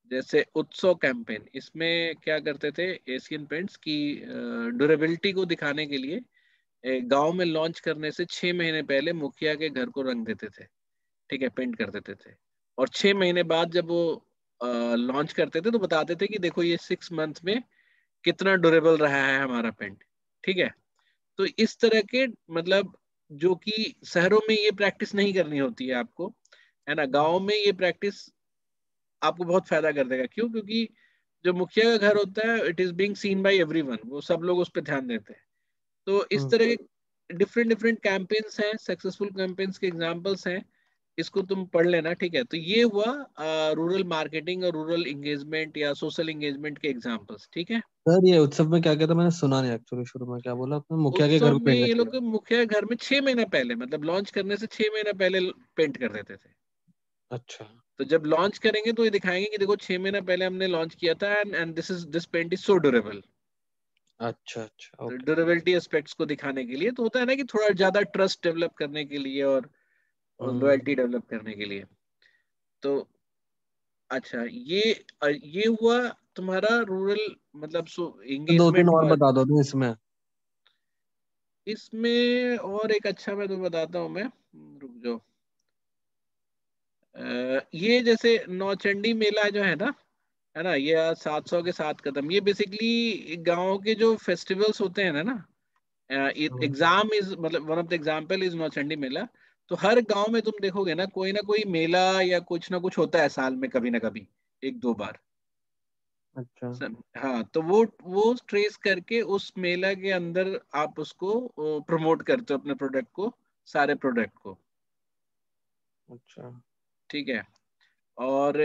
Speaker 1: जैसे उत्सव कैंपेन, इसमें क्या करते थे एशियन पेंट्स की ड्यूरेबिलिटी को दिखाने के लिए गांव में लॉन्च करने से 6 महीने पहले मुखिया के घर को रंग देते थे, ठीक है, पेंट कर देते थे। और 6 महीने बाद जब वो लॉन्च करते थे तो बताते थे कि देखो ये 6 मंथ में कितना ड्यूरेबल रहा है हमारा पेंट, ठीक है। तो इस तरह के मतलब जो कि शहरों में ये प्रैक्टिस नहीं करनी होती है आपको, है ना, गांव में ये प्रैक्टिस आपको बहुत फायदा कर देगा। क्यों? क्योंकि जो मुखिया का घर होता है it is being seen by everyone, वो सब लोग उस पर ध्यान देते हैं। तो इस
Speaker 2: हम्म।
Speaker 1: तरह के डिफरेंट डिफरेंट कैंपेन्स हैं, सक्सेसफुल कैंपेन्स के एग्जांपल्स हैं, इसको तुम पढ़ लेना, ठीक है। तो ये हुआ रूरल मार्केटिंग और रूरल एंगेजमेंट या सोशल एंगेजमेंट के एग्जांपल्स, ठीक है।
Speaker 2: सर ये उत्सव में क्या क्या था, मैंने सुना नहीं एक्चुअली, शुरू में क्या बोला आपने, मुखिया के घर
Speaker 1: उत्सव
Speaker 2: पे
Speaker 1: में
Speaker 2: पेंट
Speaker 1: ये
Speaker 2: करते
Speaker 1: लोग
Speaker 2: हैं?
Speaker 1: के मुखिया घर में 6 महीने पहले, मतलब लॉन्च करने से 6 महीने पहले पेंट कर देते थे।
Speaker 2: अच्छा
Speaker 1: तो जब लॉन्च करेंगे तो ये दिखाएंगे कि देखो 6 महीना पहले हमने लॉन्च किया था, and this paint is so durable.
Speaker 2: अच्छा अच्छा,
Speaker 1: तो
Speaker 2: ओके।
Speaker 1: ड्यूरेबिलिटी एस्पेक्ट्स को दिखाने के लिए तो होता है ना कि थोड़ा ज्यादा ट्रस्ट डेवलप करने के लिए और
Speaker 2: हम्म।
Speaker 1: लॉयल्टी डेवलप करने के लिए। तो अच्छा, ये हुआ तुम्हारा रूरल मतलब
Speaker 2: दो तीन
Speaker 1: एंगेजमेंट
Speaker 2: और
Speaker 1: का।
Speaker 2: बता दो तुम इसमें।
Speaker 1: इसमें और एक अच्छा मैं तुम्हें बताता हूँ मैं, रुक जाओ। ये जैसे नौचंडी मेला जो है ना, ये 700 के 7 कदम, ये बेसिकली गांव के जो फेस्टिवल्स होते हैं ना,
Speaker 2: हम्म।
Speaker 1: एग्जाम इज मतलब one of the example is Nauchandi Mela. तो हर गांव में तुम देखोगे ना कोई मेला या कुछ ना कुछ होता है साल में, कभी ना कभी, एक दो बार।
Speaker 2: अच्छा
Speaker 1: हाँ, तो वो ट्रेस करके उस मेला के अंदर आप उसको प्रमोट करते हो अपने प्रोडक्ट को, सारे प्रोडक्ट को,
Speaker 2: अच्छा।
Speaker 1: ठीक है। और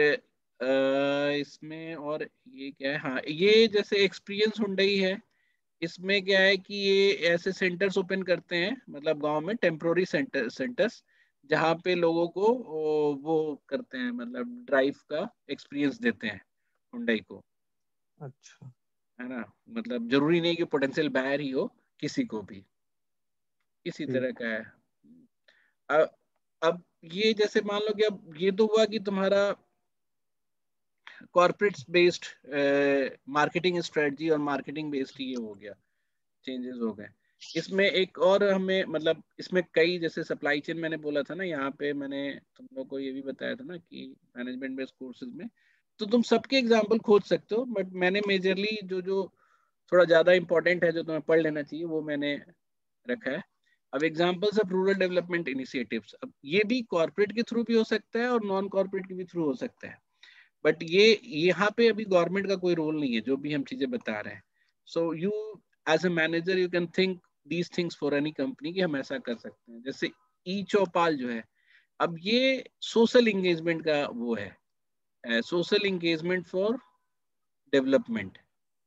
Speaker 1: इसमें और ये क्या है, हाँ, ये जैसे एक्सपीरियंस हुंडई है, इसमें क्या है कि ये ऐसे सेंटर्स ओपन करते हैं, मतलब गांव में टेम्पोररी सेंटर्स, जहाँ पे लोगों को वो करते हैं, मतलब ड्राइव का एक्सपीरियंस देते हैं हुंडई को,
Speaker 2: अच्छा
Speaker 1: है ना। मतलब जरूरी नहीं कि पोटेंशियल बायर ही हो, किसी को भी इसी तरह
Speaker 2: ठीक।
Speaker 1: का है। अब अब ये जैसे मान लो कि अब ये तो हुआ कि तुम्हारा कॉर्पोरेट बेस्ड मार्केटिंग स्ट्रेटजी और मार्केटिंग बेस्ड ये हो गया, चेंजेस हो गए। इसमें एक और हमें मतलब इसमें कई जैसे सप्लाई चेन मैंने बोला था ना, यहाँ पे मैंने तुम लोग को ये भी बताया था ना कि मैनेजमेंट बेस्ड कोर्सेज में तो तुम सबके एग्जाम्पल खोज सकते हो, बट मैंने मेजरली जो जो थोड़ा ज्यादा इंपॉर्टेंट है जो तुम्हें पढ़ लेना चाहिए वो मैंने रखा है। अब examples of rural development initiatives, अब ये भी कॉर्पोरेट के थ्रू भी हो सकता है और नॉन कॉर्पोरेट के भी थ्रू हो सकता है, बट ये यहाँ पे अभी गवर्नमेंट का कोई रोल नहीं है जो भी हम चीजें बता रहे हैं। So you as a manager you can think these things for any company कि हम ऐसा कर सकते हैं। जैसे ई चौपाल जो है, अब ये सोशल इंगेजमेंट का वो है, सोशल इंगेजमेंट फॉर डेवलपमेंट,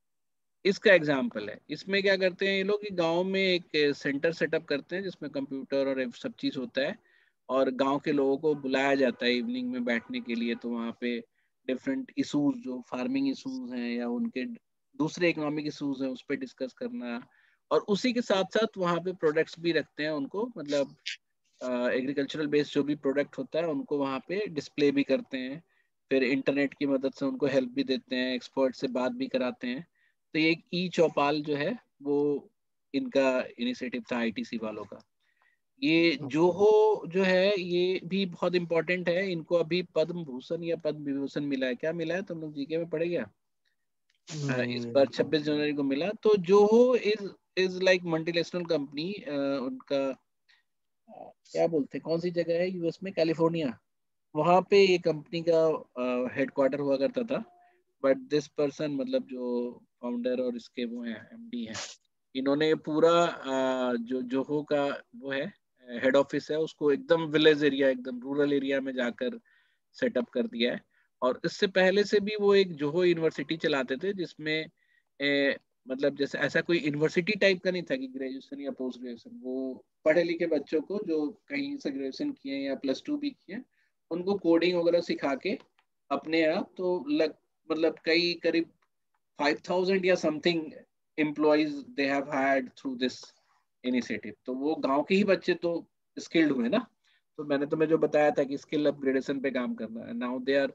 Speaker 1: इसका एग्जाम्पल है। इसमें क्या करते हैं ये लोग कि गांव में एक सेंटर सेटअप करते हैं जिसमें कंप्यूटर और ये सब चीज होता है, और गांव के लोगों को बुलाया जाता है इवनिंग में बैठने के लिए। तो वहाँ पे डिफरेंट इशूज जो फार्मिंग इशूज हैं या उनके दूसरे इकोनॉमिक इशूज हैं उस पर डिस्कस करना, और उसी के साथ साथ वहाँ पे प्रोडक्ट्स भी रखते हैं उनको, मतलब एग्रीकल्चरल बेस्ड जो भी प्रोडक्ट होता है उनको वहाँ पे डिस्प्ले भी करते हैं। फिर इंटरनेट की मदद से उनको हेल्प भी देते हैं, एक्सपर्ट से बात भी कराते हैं। तो ये एक ई चौपाल जो है वो इनका इनिशिएटिव था आईटीसी वालों का। ये जोहो जो है ये भी बहुत इंपॉर्टेंट है, इनको अभी पद्म भूषण या पद्म विभूषण मिला है, क्या मिला है तुम लोग जीके में पढ़े क्या?
Speaker 2: नहीं
Speaker 1: इस बार
Speaker 2: नहीं।
Speaker 1: 26 जनवरी को मिला। तो Zoho is like multinational company, उनका क्या बोलते हैं, कौन सी जगह है यूएस में, कैलिफोर्निया, वहां पे ये कंपनी का हेडक्वार्टर हुआ करता था। बट दिस पर्सन मतलब जो फाउंडर और इसके वो हैं एमडी हैं, इन्होंने ये पूरा जो जोहो का वो है हेड ऑफिस है उसको एकदम विलेज एरिया, एकदम रूरल एरिया में जाकर सेटअप कर दिया है। और इससे पहले से भी वो एक जोहो यूनिवर्सिटी चलाते थे जिसमें मतलब जैसे ऐसा कोई यूनिवर्सिटी टाइप का नहीं था कि ग्रेजुएशन या पोस्ट ग्रेजुएशन, वो पढ़े लिखे बच्चों को जो कहीं से ग्रेजुएशन किए या +2 भी किए उनको कोडिंग वगैरह सिखा के अपने आप तो मतलब कई करीब 5,000 या something employees they have hired through this initiative. तो वो गांव के ही बच्चे तो स्किल्ड हुए ना। तो मैंने तुम्हें जो बताया था कि स्किल अपग्रेडेशन पे काम करना है, नाउ दे आर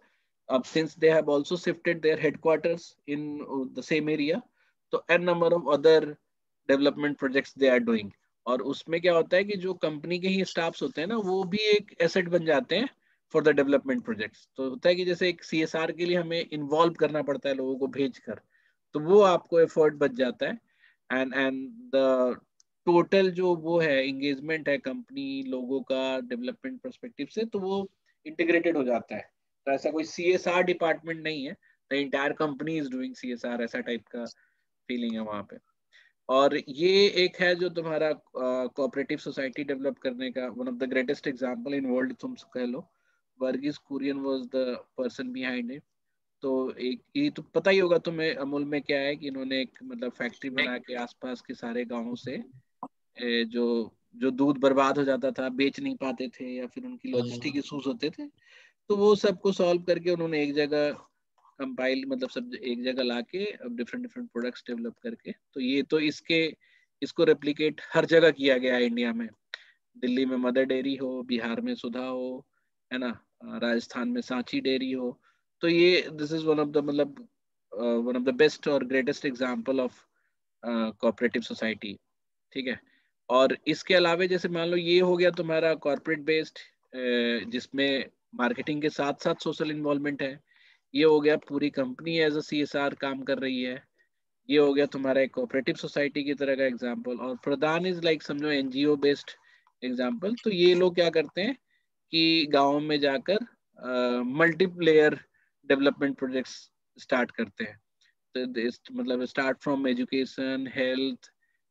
Speaker 1: अब since they have also shifted their headquarters in the same area, तो n number of other development projects they are doing. और उसमें क्या होता है कि जो कंपनी के ही स्टाफ्स होते हैं ना, वो भी एक एसेट बन जाते हैं फॉर द डेवलपमेंट प्रोजेक्ट्स. तो होता है कि जैसे एक CSR के लिए हमें इन्वॉल्व करना पड़ता है लोगों को भेज कर, तो वो आपको एफर्ट बच जाता है. एंड द टोटल जो वो है एंगेजमेंट है कंपनी लोगों का डेवलपमेंट पर्सपेक्टिव से, तो वो इंटीग्रेटेड हो जाता है. तो ऐसा कोई CSR डिपार्टमेंट नहीं है, the entire company is doing CSR, ऐसा टाइप का फीलिंग है वहां पे. और ये एक है जो तुम्हारा कोऑपरेटिव सोसाइटी डेवलप करने का one of the greatest example in world तुम कह लो. Verghese Kurien was the person behind it. तो एक ये तो पता ही होगा तुम्हें अमूल में क्या है कि इन्होंने एक मतलब फैक्ट्री बना के आसपास के सारे गांवों से जो जो दूध बर्बाद हो जाता था, बेच नहीं पाते थे या फिर उनकी लॉजिस्टिक इश्यूज होते थे, तो वो सबको सॉल्व करके उन्होंने एक जगह कंपाइल मतलब सब एक जगह लाके अब डिफरेंट डिफरेंट प्रोडक्ट्स डेवलप करके, तो ये तो इसको रेप्लिकेट हर जगह किया गया है इंडिया में. दिल्ली में मदर डेयरी हो, बिहार में सुधा हो, है ना, राजस्थान में सांची डेयरी हो. तो ये this is one of the मतलब वन ऑफ द बेस्ट और greatest example of cooperative society. ठीक है. और इसके अलावा जैसे मान लो ये हो गया तुम्हारा कॉर्पोरेट बेस्ड, जिसमें मार्केटिंग के साथ साथ सोशल इन्वॉल्वमेंट है. ये हो गया पूरी कंपनी एज अ CSR काम कर रही है. ये हो गया तुम्हारा एक कोऑपरेटिव सोसाइटी की तरह का एग्जांपल. और प्रधान इज लाइक समझो NGO बेस्ड एग्जांपल. तो ये लोग क्या करते हैं कि गाँव में जाकर मल्टीप्लेयर डेवलपमेंट प्रोजेक्ट्स स्टार्ट करते हैं. तो मतलब start from education, health,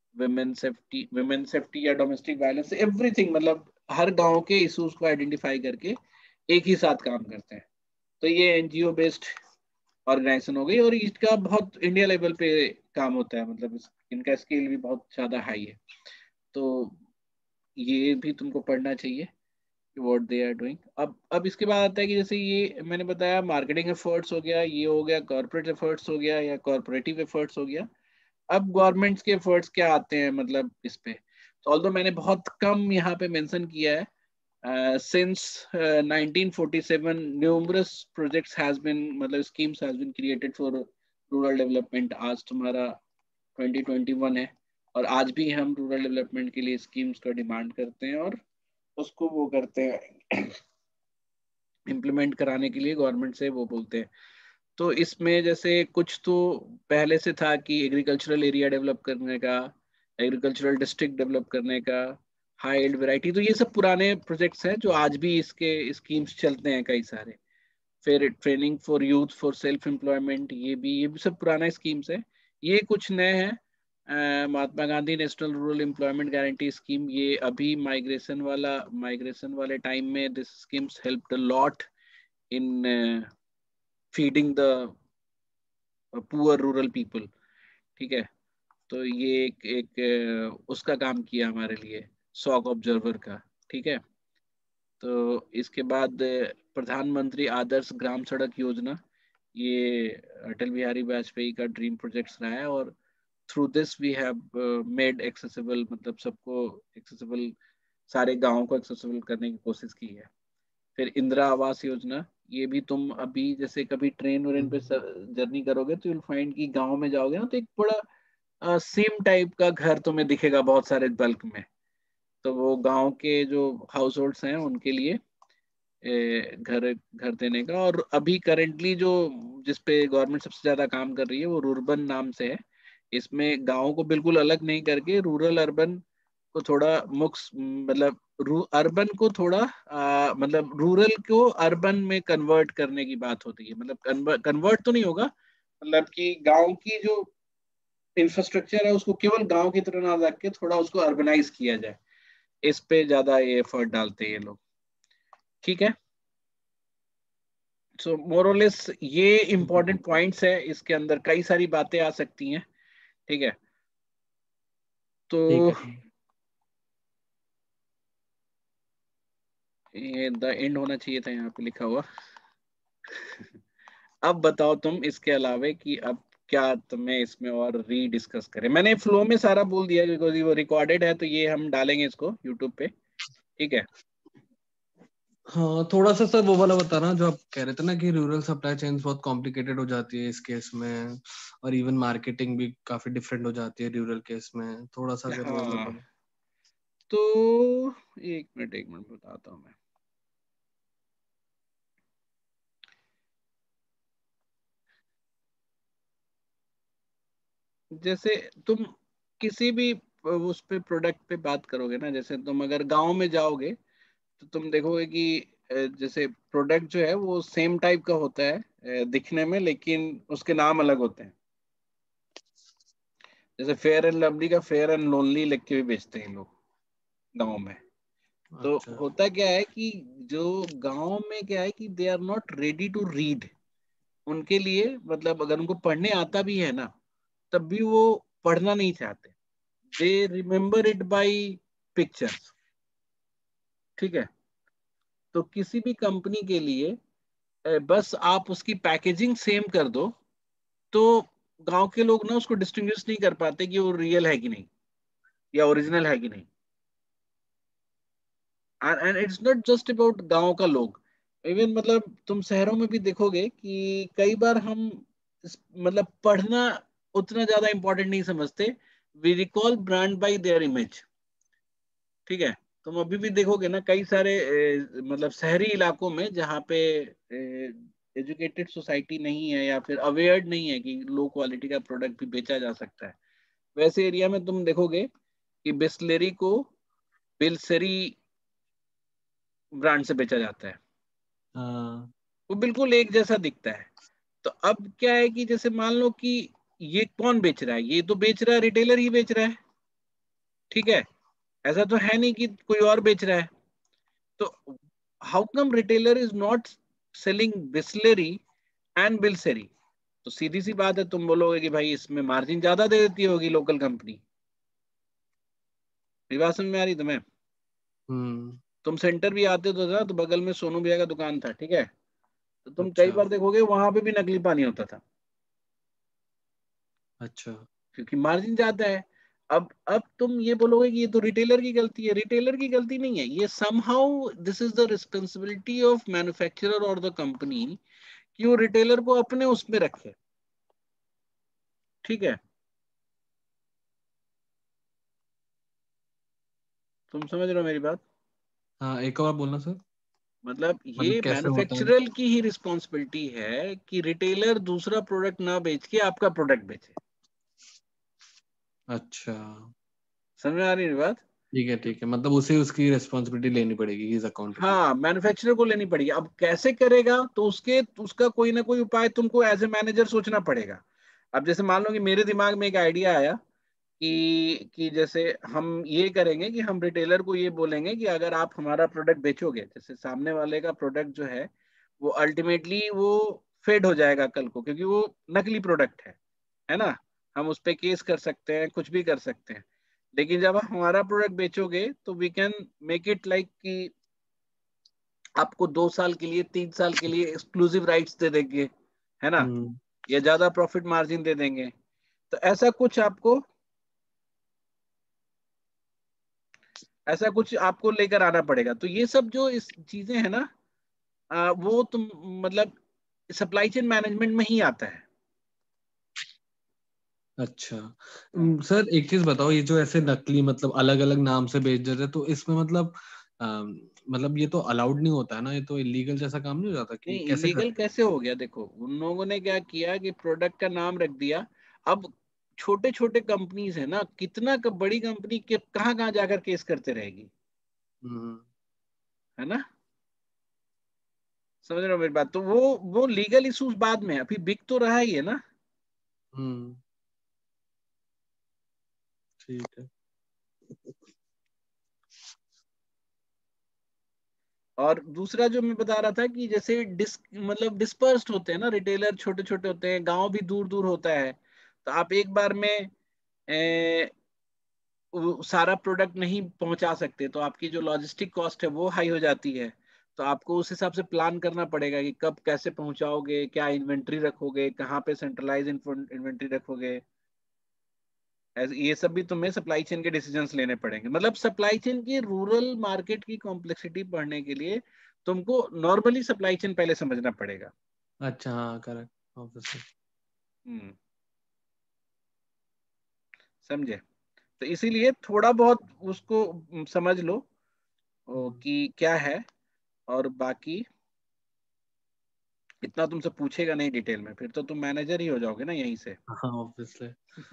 Speaker 1: women safety या डोमेस्टिक वायलेंस, एवरीथिंग. मतलब हर गांव के इश्यूज को आइडेंटिफाई करके एक ही साथ काम करते हैं. तो ये NGO बेस्ड ऑर्गेनाइजेशन हो गई और इसका बहुत इंडिया लेवल पे काम होता है. मतलब इनका स्केल भी बहुत ज्यादा हाई है. तो ये भी तुमको पढ़ना चाहिए व्हाट दे आर डूइंग. अब इसके बाद आता है कि जैसे ये मैंने बताया मार्केटिंग एफर्ट्स हो गया, ये हो गया कॉर्पोरेट एफर्ट्स हो गया या कॉर्पोरेटिव एफर्ट्स हो गया. अब गवर्नमेंट्स के एफर्ट्स क्या आते हैं मतलब इस पे. तो ऑल्दो मैंने बहुत कम यहाँ पे मेंशन किया है. Since 1947 numerous projects has been मतलब schemes has been created for rural development. आज तुम्हारा 2021 है और आज भी हम रूरल डेवलपमेंट के लिए स्कीम्स का डिमांड करते हैं और उसको वो करते हैं इम्प्लीमेंट कराने के लिए गवर्नमेंट से वो बोलते हैं. तो इसमें जैसे कुछ तो पहले से था कि एग्रीकल्चरल एरिया डेवलप करने का, एग्रीकल्चरल डिस्ट्रिक्ट डेवलप करने का, हाई एल्ड वैरायटी. तो ये सब पुराने प्रोजेक्ट्स हैं जो आज भी इसके स्कीम्स चलते हैं कई सारे. फिर training for youth for self employment, ये भी सब पुराना स्कीम्स है. ये कुछ नए हैं. Mahatma Gandhi national rural employment guarantee scheme, ये अभी माइग्रेशन वाले टाइम में this schemes helped a lot in feeding the poor rural people. ठीक है. तो ये एक उसका काम किया हमारे लिए, शॉक ऑब्जर्वर का. ठीक है. तो इसके बाद प्रधानमंत्री आदर्श ग्राम सड़क योजना, ये अटल बिहारी वाजपेयी का ड्रीम प्रोजेक्ट रहा है और through this we have made accessible, मतलब सबको एक्सेसिबल, सारे गांवों को एक्सेसिबल करने की कोशिश की है. फिर इंदिरा आवास योजना, ये भी तुम अभी जैसे कभी ट्रेन व्रेन पे जर्नी करोगे तो यूल फाइंड कि गांव में जाओगे ना तो एक बड़ा सेम टाइप का घर तुम्हें दिखेगा बहुत सारे बल्क में. तो वो गांव के जो हाउस होल्ड्स हैं उनके लिए घर घर देने का. और अभी करेंटली जो जिस पे गवर्नमेंट सबसे ज्यादा काम कर रही है वो रूरबन नाम से है. इसमें गाँव को बिल्कुल अलग नहीं करके रूरल अर्बन को थोड़ा मुक्स मतलब अर्बन को थोड़ा मतलब रूरल को अर्बन में कन्वर्ट करने की बात होती है. मतलब कन्वर्ट तो नहीं होगा, मतलब कि गांव की जो इंफ्रास्ट्रक्चर है उसको केवल गांव की तरह ना रख के थोड़ा उसको अर्बनाइज किया जाए. इस पे ज्यादा ये एफर्ट डालते हैं ये लोग. ठीक है. सो मोरलेस ये इंपॉर्टेंट पॉइंट्स है. इसके अंदर कई सारी बातें आ सकती हैं. ठीक है. तो
Speaker 2: ठीक है.
Speaker 1: ये द एंड होना चाहिए था यहाँ पे लिखा हुआ. अब बताओ तुम इसके अलावे कि अब क्या तुम्हें इसमें और रीडिस्कस करें. मैंने फ्लो में सारा बोल दिया क्योंकि वो रिकॉर्डेड है तो ये हम डालेंगे इसको यूट्यूब पे. ठीक है.
Speaker 2: हाँ थोड़ा सा सर वो वाला बताना जो आप कह रहे थे ना कि रूरल सप्लाई चेन्स बहुत कॉम्प्लिकेटेड हो जाती है इस केस में, और इवन मार्केटिंग भी काफी डिफरेंट हो जाती है रूरल केस में, थोड़ा सा अगर वो
Speaker 1: हाँ,
Speaker 2: बताओ।
Speaker 1: तो एक मिनट बताता हूँ मैं। जैसे तुम किसी भी उस पे प्रोडक्ट पे बात करोगे ना, जैसे तुम अगर गांव में जाओगे तो तुम देखोगे कि जैसे प्रोडक्ट जो है वो सेम टाइप का होता है दिखने में, लेकिन उसके नाम अलग होते हैं। जैसे फेयर एंड लवली का फेयर एंड लोनली लिख के भी बेचते हैं लोग गांव में। तो
Speaker 2: अच्छा।
Speaker 1: होता क्या है कि जो गांव में क्या है कि they are not ready to read. उनके लिए मतलब अगर उनको पढ़ने आता भी है ना, तब भी वो पढ़ना नहीं चाहते। They remember it by pictures. ठीक है। तो किसी भी कंपनी के लिए बस आप उसकी पैकेजिंग सेम कर दो, तो गांव के लोग ना उसको डिस्टिंग्विश नहीं कर पाते कि वो रियल है कि नहीं या ओरिजिनल है कि नहीं। And it's not just about गांव का लोग, इवन मतलब तुम शहरों में भी देखोगे कि कई बार हम मतलब पढ़ना उतना ज्यादा इंपॉर्टेंट नहीं समझते। We recall brand by their image. ठीक है। तुम अभी भी देखोगे ना कई सारे मतलब शहरी इलाकों में जहाँ पे एजुकेटेड सोसाइटी नहीं है या फिर अवेयर्ड नहीं है कि लो क्वालिटी का प्रोडक्ट भी बेचा जा सकता है, वैसे एरिया में तुम देखोगे कि बिस्लेरी को बिलसरी ब्रांड से बेचा जाता है।
Speaker 2: हाँ।
Speaker 1: वो बिल्कुल एक जैसा दिखता है। तो अब क्या है कि जैसे मान लो कि ये कौन बेच रहा है, ये तो बेच रहा है रिटेलर ही बेच रहा है। ठीक है। ऐसा तो है नहीं कि कोई और बेच रहा है। तो how come retailer is not selling Bisleri and Bilsari? तो सीधी सी बात है, तुम बोलोगे कि भाई इसमें मार्जिन ज्यादा दे देती होगी लोकल कंपनी। मेरी बात समझ में आ रही तुम्हें?
Speaker 2: हम्म।
Speaker 1: तुम सेंटर भी आते तो था, तो बगल में सोनू भैया का दुकान था। ठीक है। तो तुम कई
Speaker 2: अच्छा।
Speaker 1: बार देखोगे वहां पे भी नकली पानी होता था,
Speaker 2: अच्छा।
Speaker 1: क्योंकि मार्जिन ज्यादा है। अब तुम ये बोलोगे कि ये तो रिटेलर की गलती है। रिटेलर की गलती नहीं है ये, somehow this is the responsibility of manufacturer और द कंपनी कि वो रिटेलर को अपने उसमें रखे। ठीक है। तुम समझ रहे हो मेरी बात?
Speaker 2: हाँ एक और बोलना सर।
Speaker 1: मतलब
Speaker 2: मतलब
Speaker 1: ये
Speaker 2: कैसे होता है।
Speaker 1: मैन्युफैक्चरर की ही रिस्पॉन्सिबिलिटी है कि रिटेलर दूसरा प्रोडक्ट ना बेच के आपका प्रोडक्ट बेचे।
Speaker 2: अच्छा।
Speaker 1: समझ में आ रही है मेरी बात?
Speaker 2: ठीक है मतलब उसे उसकी रिस्पॉन्सिबिलिटी लेनी पड़ेगी, ही इज अकाउंटेबल।
Speaker 1: हाँ, मैन्युफैक्चरर को लेनी पड़ेगी। अब कैसे करेगा, तो उसके उसका कोई ना कोई उपाय तुमको एज ए मैनेजर सोचना पड़ेगा। अब जैसे मान लो कि मेरे दिमाग में एक आइडिया आया कि जैसे हम ये करेंगे कि हम रिटेलर को ये बोलेंगे कि अगर आप हमारा प्रोडक्ट बेचोगे, जैसे सामने वाले का प्रोडक्ट जो है वो अल्टीमेटली वो फेड हो जाएगा कल को, क्योंकि वो नकली प्रोडक्ट है ना। हम उस पे केस कर सकते हैं, कुछ भी कर सकते हैं। लेकिन जब आप हमारा प्रोडक्ट बेचोगे तो we can make it like कि आपको 2 साल के लिए, 3 साल के लिए एक्सक्लूसिव राइट्स दे देंगे, है ना,
Speaker 2: हम्म।
Speaker 1: या ज्यादा प्रॉफिट मार्जिन दे देंगे। तो ऐसा कुछ आपको लेकर आना पड़ेगा। तो ये सब जो इस चीजें है ना, वो तुम मतलब सप्लाई चेन मैनेजमेंट में ही आता है।
Speaker 2: अच्छा।
Speaker 1: हाँ।
Speaker 2: सर एक चीज बताओ, ये जो ऐसे नकली मतलब अलग अलग नाम से बेच देते हैं, तो इसमें मतलब मतलब ये तो अलाउड नहीं होता है ना, ये तो इलीगल जैसा काम नहीं हो जाता, कि
Speaker 1: नहीं,
Speaker 2: कैसे
Speaker 1: इलीगल
Speaker 2: करते हैं।
Speaker 1: कैसे हो गया? देखो उन लोगों ने क्या किया कि प्रोडक्ट का नाम रख दिया। अब छोटे छोटे कंपनीज है ना, कितना बड़ी कंपनी के कहाँ कहाँ जाकर केस करते रहेगी,
Speaker 2: हम्म।
Speaker 1: है ना। समझ रहे हो मेरी बात? तो वो लीगल इश्यूज बाद में, अभी बिक तो रहा ही है ना।
Speaker 2: हम्म। ठीक है।
Speaker 1: और दूसरा जो मैं बता रहा था कि जैसे मतलब डिस्पर्स्ड होते हैं ना रिटेलर, छोटे छोटे होते हैं, गांव भी दूर दूर होता है। तो आप एक बार में वो सारा प्रोडक्ट नहीं पहुंचा सकते, तो आपकी जो लॉजिस्टिक कॉस्ट है वो हाई हो जाती है। तो आपको उस हिसाब से प्लान करना पड़ेगा कि कब कैसे पहुंचाओगे, क्या इन्वेंट्री रखोगे, कहाँ पे सेंट्रलाइज इन्वेंट्री रखोगे। ये सब भी तुम्हें सप्लाई चेन के डिसीजंस लेने पड़ेंगे। मतलब सप्लाई चेन की रूरल मार्केट की कॉम्प्लेक्सिटी पढ़ने के लिए तुमको नॉर्मली सप्लाई चेन पहले समझना पड़ेगा।
Speaker 2: अच्छा हाँ करेक्ट, ऑब्वियसली।
Speaker 1: हम्म, समझे? तो इसीलिए थोड़ा बहुत उसको समझ लो कि क्या है, और बाकी इतना तुमसे पूछेगा नहीं डिटेल में, फिर तो तुम मैनेजर ही हो जाओगे ना यहीं से।
Speaker 2: हाँ ऑब्वियसली।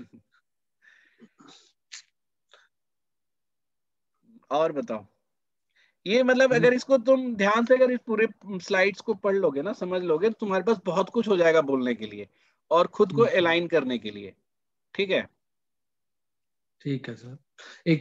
Speaker 1: और बताओ, ये मतलब अगर इसको तुम ध्यान से, अगर इस पूरे स्लाइड्स को पढ़ लोगे ना, समझ लोगे, तो तुम्हारे पास बहुत कुछ हो जाएगा बोलने के लिए और खुद को अलाइन करने के लिए। ठीक है?
Speaker 2: ठीक है सर।